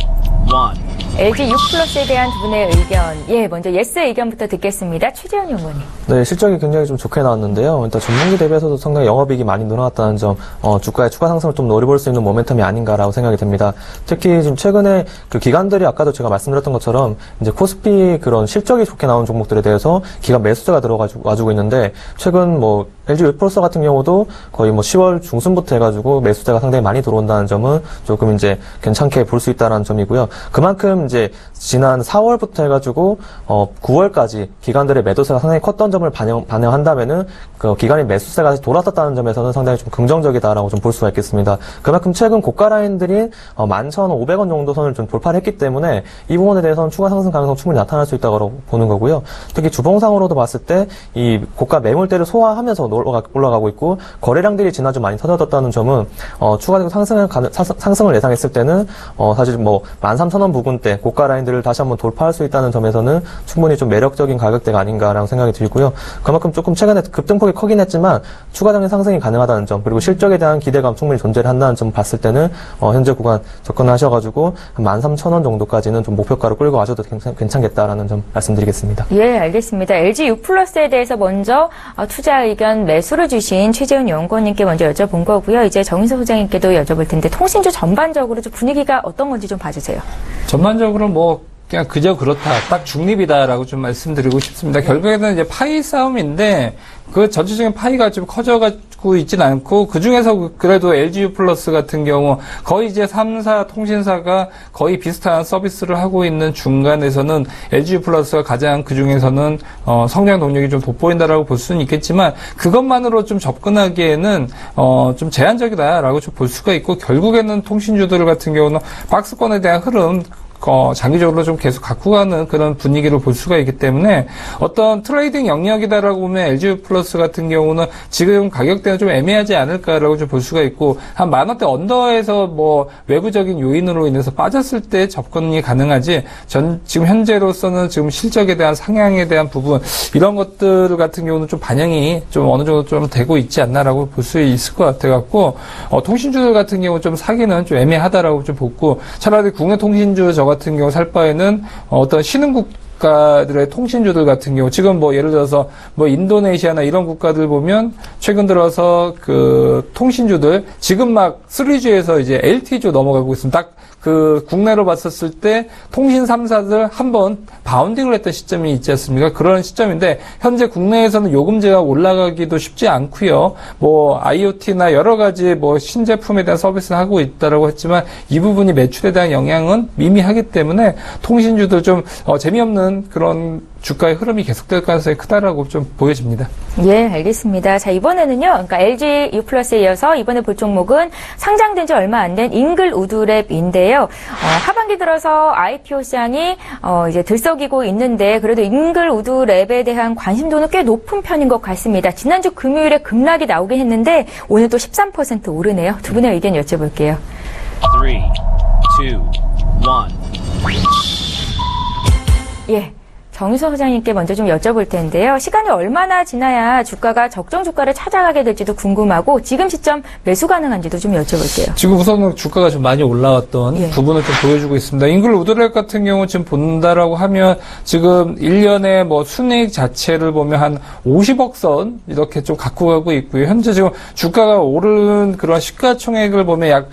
LG U+에 대한 두 분의 의견. 예, 먼저 예스의 의견부터 듣겠습니다. 최재훈 연구원님. 네, 실적이 굉장히 좀 좋게 나왔는데요. 일단 전분기 대비해서도 상당히 영업이익이 많이 늘어났다는 점, 주가의 추가 상승을 좀 노려볼 수 있는 모멘텀이 아닌가라고 생각이 됩니다. 특히 지금 최근에 그 기관들이 아까도 제가 말씀드렸던 것처럼 이제 코스피 그런 실적이 좋게 나온 종목들에 대해서 기관 매수세가 들어와주고 있는데, 최근 뭐 LG U+ 같은 경우도 거의 뭐 10월 중순부터 해가지고 매수세가 상당히 많이 들어온다는 점은 조금 이제 괜찮게 볼 수 있다는 점이고요. 그만큼 이제 지난 4월부터 해가지고 9월까지 기관들의 매도세가 상당히 컸던 점을 반영한다면은 그 기관의 매수세가 돌아섰다는 점에서는 상당히 좀 긍정적이다라고 좀 볼 수가 있겠습니다. 그만큼 최근 고가 라인들인 11,500원 정도 선을 좀 돌파를 했기 때문에 이 부분에 대해서는 추가 상승 가능성 충분히 나타날 수 있다고 보는 거고요. 특히 주봉상으로도 봤을 때 이 고가 매물대를 소화하면서 올라가고 있고, 거래량들이 지난주 많이 터졌다는 점은 추가적인 상승을 예상했을 때는 사실 뭐 13,000원 부근대 고가 라인들을 다시 한번 돌파할 수 있다는 점에서는 충분히 좀 매력적인 가격대가 아닌가라는 생각이 들고요. 그만큼 조금 최근에 급등폭이 크긴 했지만 추가적인 상승이 가능하다는 점, 그리고 실적에 대한 기대감 충분히 존재를 한다는 점 봤을 때는 현재 구간 접근하셔가지고 한 13,000원 정도까지는 좀 목표가로 끌고 가셔도 괜찮겠다라는 점 말씀드리겠습니다. 예, 알겠습니다. LG U+에 대해서 먼저 투자 의견 매수를 주신 최재훈 연구원님께 먼저 여쭤본 거고요. 이제 정인석 소장님께도 여쭤볼 텐데, 통신주 전반적으로 좀 분위기가 어떤 건지 좀 봐주세요. 전반적으로 뭐 그냥 그저 그렇다, 딱 중립이다라고 좀 말씀드리고 싶습니다. 결국에는 이제 파이 싸움인데 그 전체적인 파이가 좀 커져가지고 있진 않고, 그 중에서 그래도 LG U+ 같은 경우 거의 이제 3사 통신사가 거의 비슷한 서비스를 하고 있는 중간에서는 LG U+가 가장 그 중에서는 성장 동력이 좀 돋보인다라고 볼 수는 있겠지만, 그것만으로 좀 접근하기에는 좀 제한적이다라고 좀 볼 수가 있고, 결국에는 통신주들 같은 경우는 박스권에 대한 흐름 장기적으로 좀 계속 갖고 가는 그런 분위기를 볼 수가 있기 때문에 어떤 트레이딩 영역이다라고 보면 LG U+ 같은 경우는 지금 가격대는 좀 애매하지 않을까라고 좀 볼 수가 있고, 한 10,000원대 언더에서 뭐 외부적인 요인으로 인해서 빠졌을 때 접근이 가능하지, 지금 현재로서는 지금 실적에 대한 상향에 대한 부분, 이런 것들 같은 경우는 좀 반영이 좀 어느 정도 좀 되고 있지 않나라고 볼 수 있을 것 같아갖고, 통신주들 같은 경우 좀 사기는 좀 애매하다라고 좀 보고, 차라리 국내 통신주 같은 경우 살 바에는 어떤 신흥국가들의 통신주들 같은 경우, 지금 뭐 예를 들어서 뭐 인도네시아나 이런 국가들 보면 최근 들어서 그 통신주들 지금 막 3G에서 이제 LTE로 넘어가고 있습니다. 딱 그 국내로 봤었을 때 통신 3사들 한번 바운딩을 했던 시점이 있지 않습니까? 그런 시점인데, 현재 국내에서는 요금제가 올라가기도 쉽지 않고요. 뭐 IoT나 여러 가지 뭐 신제품에 대한 서비스를 하고 있다라고 했지만, 이 부분이 매출에 대한 영향은 미미하기 때문에 통신주들 좀 재미없는 하는 그런 주가의 흐름이 계속될 가능성이 크다라고 좀 보여집니다. 예, 알겠습니다. 자, 이번에는요, 그러니까 LG U+에 이어서 이번에 볼 종목은 상장된 지 얼마 안 된 잉글우드랩인데요. 하반기 들어서 IPO 시장이 이제 들썩이고 있는데 그래도 잉글우드랩에 대한 관심도는 꽤 높은 편인 것 같습니다. 지난주 금요일에 급락이 나오긴 했는데 오늘 또 13% 오르네요. 두 분의 의견 여쭤볼게요. 3, 2, 1. 예. 정유서 소장님께 먼저 좀 여쭤볼 텐데요. 시간이 얼마나 지나야 주가가 적정 주가를 찾아가게 될지도 궁금하고 지금 시점 매수 가능한지도 좀 여쭤볼게요. 지금 우선은 주가가 좀 많이 올라왔던 부분을 좀 보여주고 있습니다. 잉글우드랩 같은 경우 지금 본다라고 하면 지금 1년에 뭐 순이익 자체를 보면 한 50억 선 이렇게 좀 갖고 가고 있고요. 현재 지금 주가가 오른 그런 시가총액을 보면 약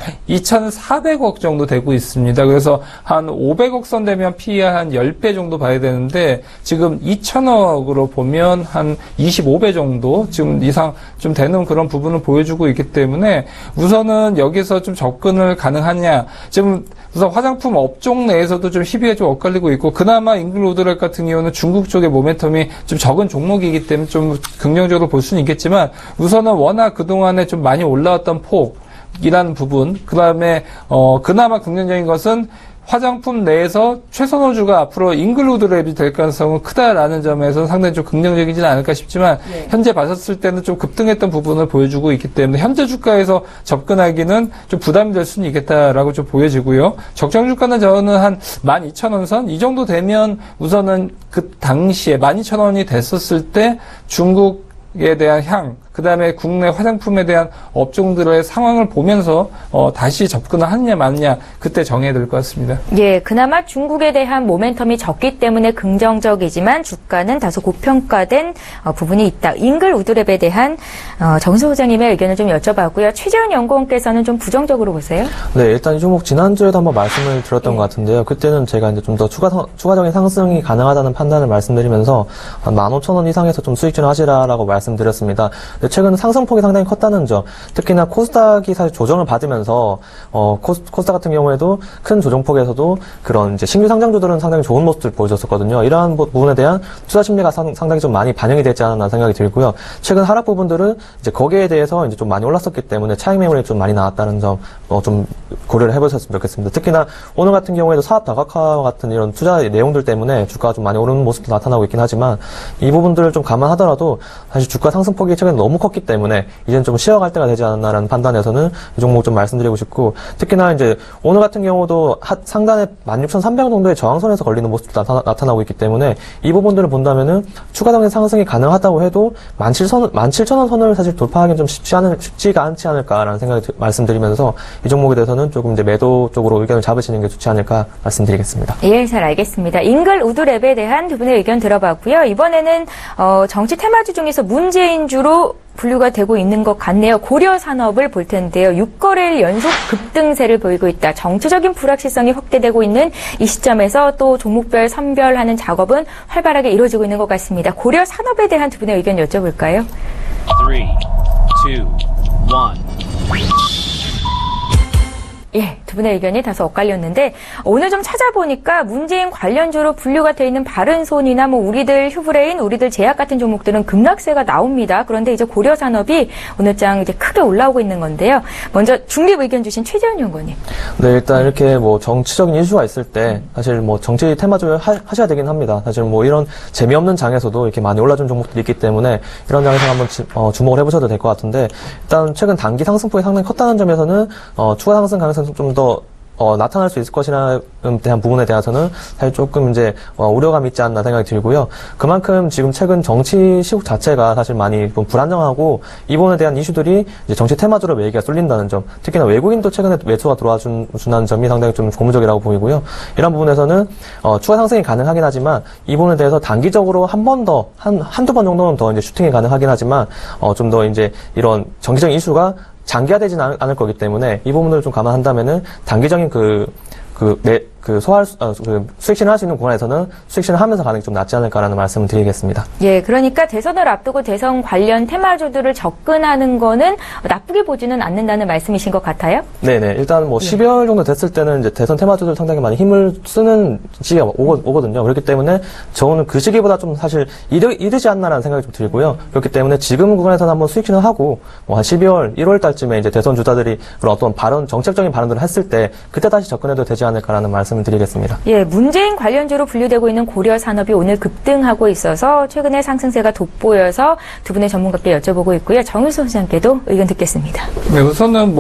2,400억 정도 되고 있습니다. 그래서 한 500억 선 되면 PE 한 10배 정도 봐야 되는데 지금 2,000억으로 보면 한 25배 정도 지금 이상 좀 되는 그런 부분을 보여주고 있기 때문에 우선은 여기서 좀 접근을 가능하냐. 지금 우선 화장품 업종 내에서도 좀 희비가 좀 엇갈리고 있고 그나마 잉글우드랩 같은 경우는 중국 쪽의 모멘텀이 좀 적은 종목이기 때문에 좀 긍정적으로 볼 수는 있겠지만 우선은 워낙 그동안에 좀 많이 올라왔던 폭이라는 부분 그다음에 그나마 긍정적인 것은 화장품 내에서 최선호주가 앞으로 잉글우드랩이 될 가능성은 크다라는 점에서 상당히 좀 긍정적이지는 않을까 싶지만 현재 봤었을 때는 좀 급등했던 부분을 보여주고 있기 때문에 현재 주가에서 접근하기는 좀 부담이 될 수는 있겠다라고 좀 보여지고요. 적정 주가는 저는 한 12,000원 선 이 정도 되면 우선은 그 당시에 12,000원이 됐었을 때 중국에 대한 향 그다음에 국내 화장품에 대한 업종들의 상황을 보면서 다시 접근을 하느냐 마느냐 그때 정해야 될 것 같습니다. 예, 그나마 중국에 대한 모멘텀이 적기 때문에 긍정적이지만 주가는 다소 고평가된 부분이 있다. 잉글우드랩에 대한 정수 소장님의 의견을 좀 여쭤봤고요. 최재훈 연구원께서는 좀 부정적으로 보세요? 네, 일단 이 종목 지난주에도 한번 말씀을 드렸던 것 같은데요. 그때는 제가 이제 좀 더 추가적인 상승이 가능하다는 판단을 말씀드리면서 한 15,000원 이상에서 좀 수익진을 하시라라고 말씀드렸습니다. 최근 상승폭이 상당히 컸다는 점, 특히나 코스닥이 사실 조정을 받으면서 코스닥 같은 경우에도 큰 조정폭에서도 그런 이제 신규 상장주들은 상당히 좋은 모습을 보여줬었거든요. 이러한 부분에 대한 투자 심리가 상당히 좀 많이 반영이 되지 않았나 생각이 들고요. 최근 하락 부분들은 이제 거기에 대해서 이제 좀 많이 올랐었기 때문에 차익 매물이 좀 많이 나왔다는 점 좀 고려를 해보셨으면 좋겠습니다. 특히나 오늘 같은 경우에도 사업 다각화 같은 이런 투자 내용들 때문에 주가가 좀 많이 오르는 모습도 나타나고 있긴 하지만 이 부분들을 좀 감안하더라도 사실 주가 상승폭이 최근에 너무 컸기 때문에 이제는 좀 쉬어갈 때가 되지 않았나라는 판단에서는 이 종목 좀 말씀드리고 싶고 특히나 이제 오늘 같은 경우도 상단에 16,300원 정도의 저항선에서 걸리는 모습도 나타나고 있기 때문에 이 부분들을 본다면은 추가적인 상승이 가능하다고 해도 17,000원 선을 사실 돌파하기는 좀 쉽지가 않지 않을까라는 생각을 말씀드리면서 이 종목에 대해서는 조금 이제 매도 쪽으로 의견을 잡으시는 게 좋지 않을까 말씀드리겠습니다. 예, 잘 알겠습니다. 잉글우드랩에 대한 두 분의 의견 들어봤고요. 이번에는 정치 테마주 중에서 문재인주로 분류가 되고 있는 것 같네요. 고려산업을 볼 텐데요. 6거래일 연속 급등세를 보이고 있다. 정치적인 불확실성이 확대되고 있는 이 시점에서 또 종목별 선별하는 작업은 활발하게 이루어지고 있는 것 같습니다. 고려산업에 대한 두 분의 의견 여쭤볼까요? 3, 2, 1. 예, 두 분의 의견이 다소 엇갈렸는데 오늘 좀 찾아보니까 문재인 관련주로 분류가 되어 있는 바른손이나 뭐 우리들 휴브레인, 우리들 제약 같은 종목들은 급락세가 나옵니다. 그런데 이제 고려산업이 오늘장 이제 크게 올라오고 있는 건데요. 먼저 중립 의견 주신 최재훈 연구원님. 네, 일단 이렇게 뭐 정치적인 이슈가 있을 때 사실 뭐 정치 테마주를 하셔야 되긴 합니다. 사실 뭐 이런 재미없는 장에서도 이렇게 많이 올라준 종목들이 있기 때문에 이런 장에서 한번 주목을 해보셔도 될 것 같은데 일단 최근 단기 상승폭이 상당히 컸다는 점에서는 추가 상승 가능성이 좀 더 나타날 수 있을 것이라는 대한 부분에 대해서는 사실 조금 이제 우려감이 있지 않나 생각이 들고요. 그만큼 지금 최근 정치 시국 자체가 사실 많이 좀 불안정하고 이 부분에 대한 이슈들이 이제 정치 테마주로 매기가 쏠린다는 점, 특히나 외국인도 최근에 매수가 들어와 준다는 점이 상당히 좀 고무적이라고 보이고요. 이런 부분에서는 추가 상승이 가능하긴 하지만 이 부분에 대해서 단기적으로 한 번 더, 한두 번 정도는 더 이제 슈팅이 가능하긴 하지만 좀 더 이제 이런 정치적인 이슈가 장기화되지는 않을 거기 때문에 이 부분을 좀 감안한다면은 단기적인 수익 실현할 수 있는 구간에서는 수익 실현하면서 가는 게 좀 낫지 않을까라는 말씀을 드리겠습니다. 예, 그러니까 대선을 앞두고 대선 관련 테마주들을 접근하는 거는 나쁘게 보지는 않는다는 말씀이신 것 같아요? 네네. 일단 12월 정도 됐을 때는 이제 대선 테마주들 상당히 많이 힘을 쓰는 시기가 오거든요. 그렇기 때문에 저는 그 시기보다 좀 사실 이르지 않나라는 생각이 좀 들고요. 그렇기 때문에 지금 구간에서는 한번 수익 실현하고 한 12월, 1월 달쯤에 이제 대선 주자들이 그런 어떤 정책적인 발언들을 했을 때 그때 다시 접근해도 되지 않을까라는 말씀을 드리겠습니다. 예, 문재인 관련주로 분류되고 있는 고려 산업이 오늘 급등하고 있어서 최근에 상승세가 돋보여서 두 분의 전문가께 여쭤보고 있고요. 정유소 소장께도 의견 듣겠습니다. 네, 우선은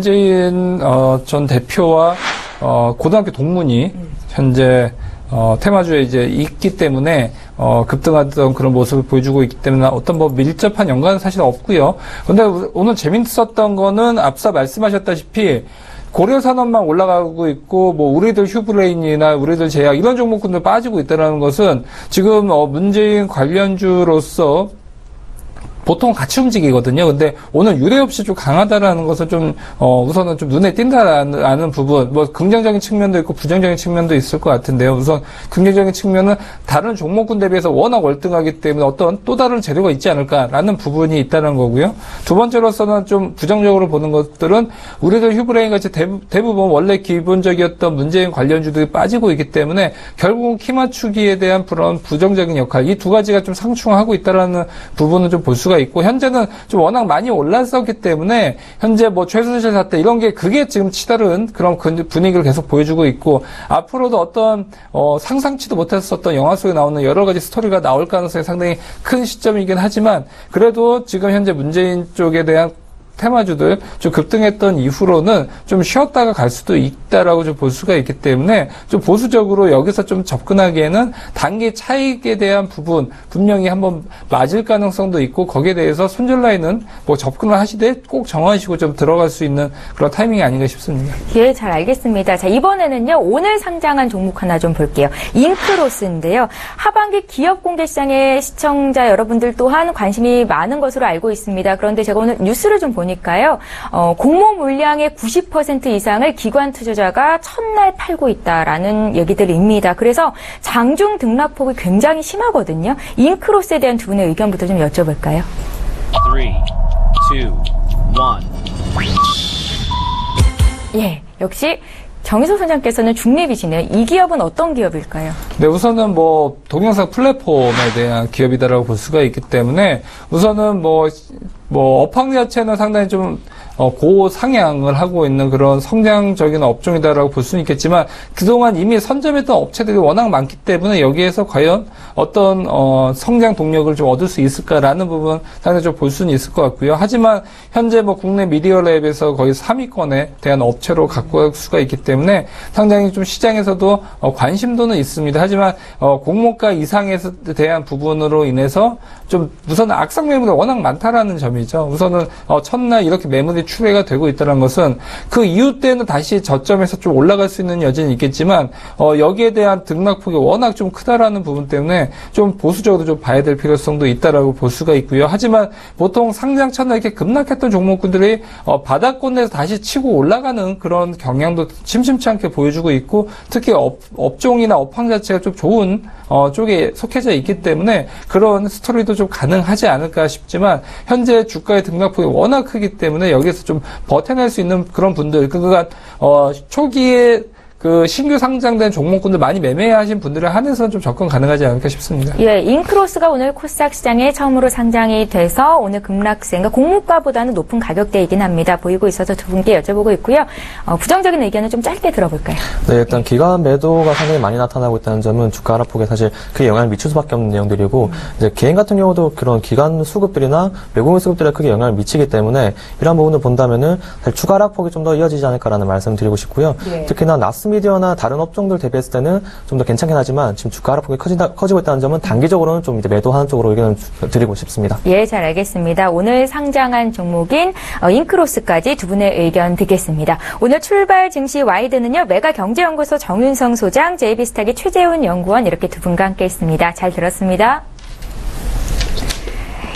문재인 전 대표와 고등학교 동문이 현재 테마주에 이제 있기 때문에 급등하던 그런 모습을 보여주고 있기 때문에 어떤 밀접한 연관은 사실 없고요. 근데 오늘 재밌었던 거는 앞서 말씀하셨다시피 고려산업만 올라가고 있고 우리들 휴브레인이나 우리들 제약 이런 종목군들 빠지고 있다는 것은 지금 문재인 관련주로서 보통 같이 움직이거든요. 근데 오늘 유례 없이 좀 강하다라는 것은 좀 우선은 좀 눈에 띈다라는 부분, 긍정적인 측면도 있고 부정적인 측면도 있을 것 같은데요. 우선 긍정적인 측면은 다른 종목군 대비해서 워낙 월등하기 때문에 어떤 또 다른 재료가 있지 않을까라는 부분이 있다는 거고요. 두 번째로서는 좀 부정적으로 보는 것들은 우리들 휴브레인 같이 대부분 원래 기본적이었던 문재인 관련주들이 빠지고 있기 때문에 결국은 키 맞추기에 대한 그런 부정적인 역할, 이 두 가지가 좀 상충하고 있다라는 부분은 좀 볼 수가 있고, 현재는 좀 워낙 많이 올랐었기 때문에 현재 최순실 사태 이런 게 그게 지금 치달은 그런 분위기를 계속 보여주고 있고, 앞으로도 어떤 상상치도 못했었던 영화 속에 나오는 여러 가지 스토리가 나올 가능성이 상당히 큰 시점이긴 하지만, 그래도 지금 현재 문재인 쪽에 대한 테마주들 좀 급등했던 이후로는 좀 쉬었다가 갈 수도 있다라고 좀 볼 수가 있기 때문에 좀 보수적으로 여기서 좀 접근하기에는 단기 차익에 대한 부분 분명히 한번 맞을 가능성도 있고, 거기에 대해서 손절라인은 접근을 하시되 꼭 정하시고 좀 들어갈 수 있는 그런 타이밍이 아닌가 싶습니다. 예, 잘 알겠습니다. 자, 이번에는요, 오늘 상장한 종목 하나 좀 볼게요. 잉크로스인데요. 하반기 기업 공개 시장에 시청자 여러분들 또한 관심이 많은 것으로 알고 있습니다. 그런데 제가 오늘 뉴스를 좀 보니까요, 공모 물량의 90% 이상을 기관 투자자가 첫날 팔고 있다라는 얘기들입니다. 그래서 장중 등락폭이 굉장히 심하거든요. 잉크로스에 대한 두 분의 의견부터 좀 여쭤볼까요? 3, 2, 1. 예, 역시 정희석 선장께서는 중립이시네요. 이 기업은 어떤 기업일까요? 네, 우선은 동영상 플랫폼에 대한 기업이다라고 볼 수가 있기 때문에, 우선은 업황 자체는 상당히 좀 고상향을 하고 있는 그런 성장적인 업종이다라고 볼 수는 있겠지만, 그동안 이미 선점했던 업체들이 워낙 많기 때문에 여기에서 과연 어떤 성장 동력을 좀 얻을 수 있을까라는 부분 상당히 좀 볼 수는 있을 것 같고요. 하지만 현재 국내 미디어랩에서 거의 3위권에 대한 업체로 갖고 갈 수가 있기 때문에 상당히 좀 시장에서도 관심도는 있습니다. 하지만 공모가 이상에 대한 부분으로 인해서 좀 우선 악성 매물이 워낙 많다라는 점이죠. 우선은 첫날 이렇게 매물이 추계가 되고 있다는 것은 그 이후 때는 다시 저점에서 좀 올라갈 수 있는 여지는 있겠지만, 여기에 대한 등락폭이 워낙 좀 크다라는 부분 때문에 좀 보수적으로 좀 봐야 될 필요성도 있다라고 볼 수가 있고요. 하지만 보통 상장 첫날 이렇게 급락했던 종목군들이 바닥권에서 다시 치고 올라가는 그런 경향도 심심치 않게 보여주고 있고, 특히 업종이나 업황 자체가 좀 좋은 쪽에 속해져 있기 때문에 그런 스토리도 좀 가능하지 않을까 싶지만, 현재 주가의 등락폭이 워낙 크기 때문에 여기서 좀 버텨낼 수 있는 그런 분들, 그러니까 초기에 신규 상장된 종목군들 많이 매매하신 분들에 한해서는 좀 접근 가능하지 않을까 싶습니다. 예, 잉크로스가 오늘 코스닥 시장에 처음으로 상장이 돼서 오늘 급락세, 그러니까 공모가보다는 높은 가격대이긴 합니다. 보이고 있어서 두 분께 여쭤보고 있고요. 부정적인 의견은 좀 짧게 들어볼까요? 네, 일단 기관 매도가 상당히 많이 나타나고 있다는 점은 주가 하락폭에 사실 크게 영향을 미칠 수밖에 없는 내용들이고, 이제 개인 같은 경우도 그런 기관 수급들이나 외국인 수급들에 크게 영향을 미치기 때문에 이러한 부분을 본다면은 사실 추가 하락폭이 좀 더 이어지지 않을까라는 말씀을 드리고 싶고요. 네. 특히나 나스미디어나 다른 업종들 대비했을 때는 좀 더 괜찮긴 하지만 지금 주가 하락폭이 커지고 있다는 점은 단기적으로는 좀 이제 매도하는 쪽으로 의견을 드리고 싶습니다. 예, 잘 알겠습니다. 오늘 상장한 종목인 잉크로스까지 두 분의 의견 듣겠습니다. 오늘 출발 증시 와이드는요, 메가경제연구소 정윤성 소장, JB스탁의 최재훈 연구원 이렇게 두 분과 함께 했습니다. 잘 들었습니다.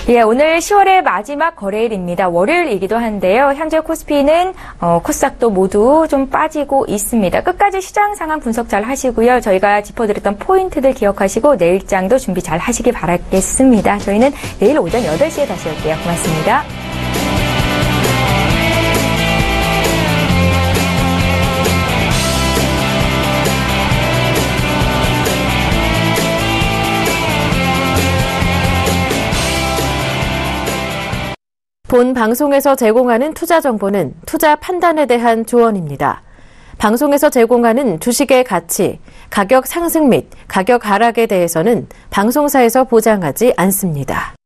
예, 오늘 10월의 마지막 거래일입니다. 월요일이기도 한데요. 현재 코스피는 코스닥도 모두 좀 빠지고 있습니다. 끝까지 시장 상황 분석 잘 하시고요. 저희가 짚어드렸던 포인트들 기억하시고 내일장도 준비 잘 하시기 바라겠습니다. 저희는 내일 오전 8시에 다시 올게요. 고맙습니다. 본 방송에서 제공하는 투자 정보는 투자 판단에 대한 조언입니다. 방송에서 제공하는 주식의 가치, 가격 상승 및 가격 하락에 대해서는 방송사에서 보장하지 않습니다.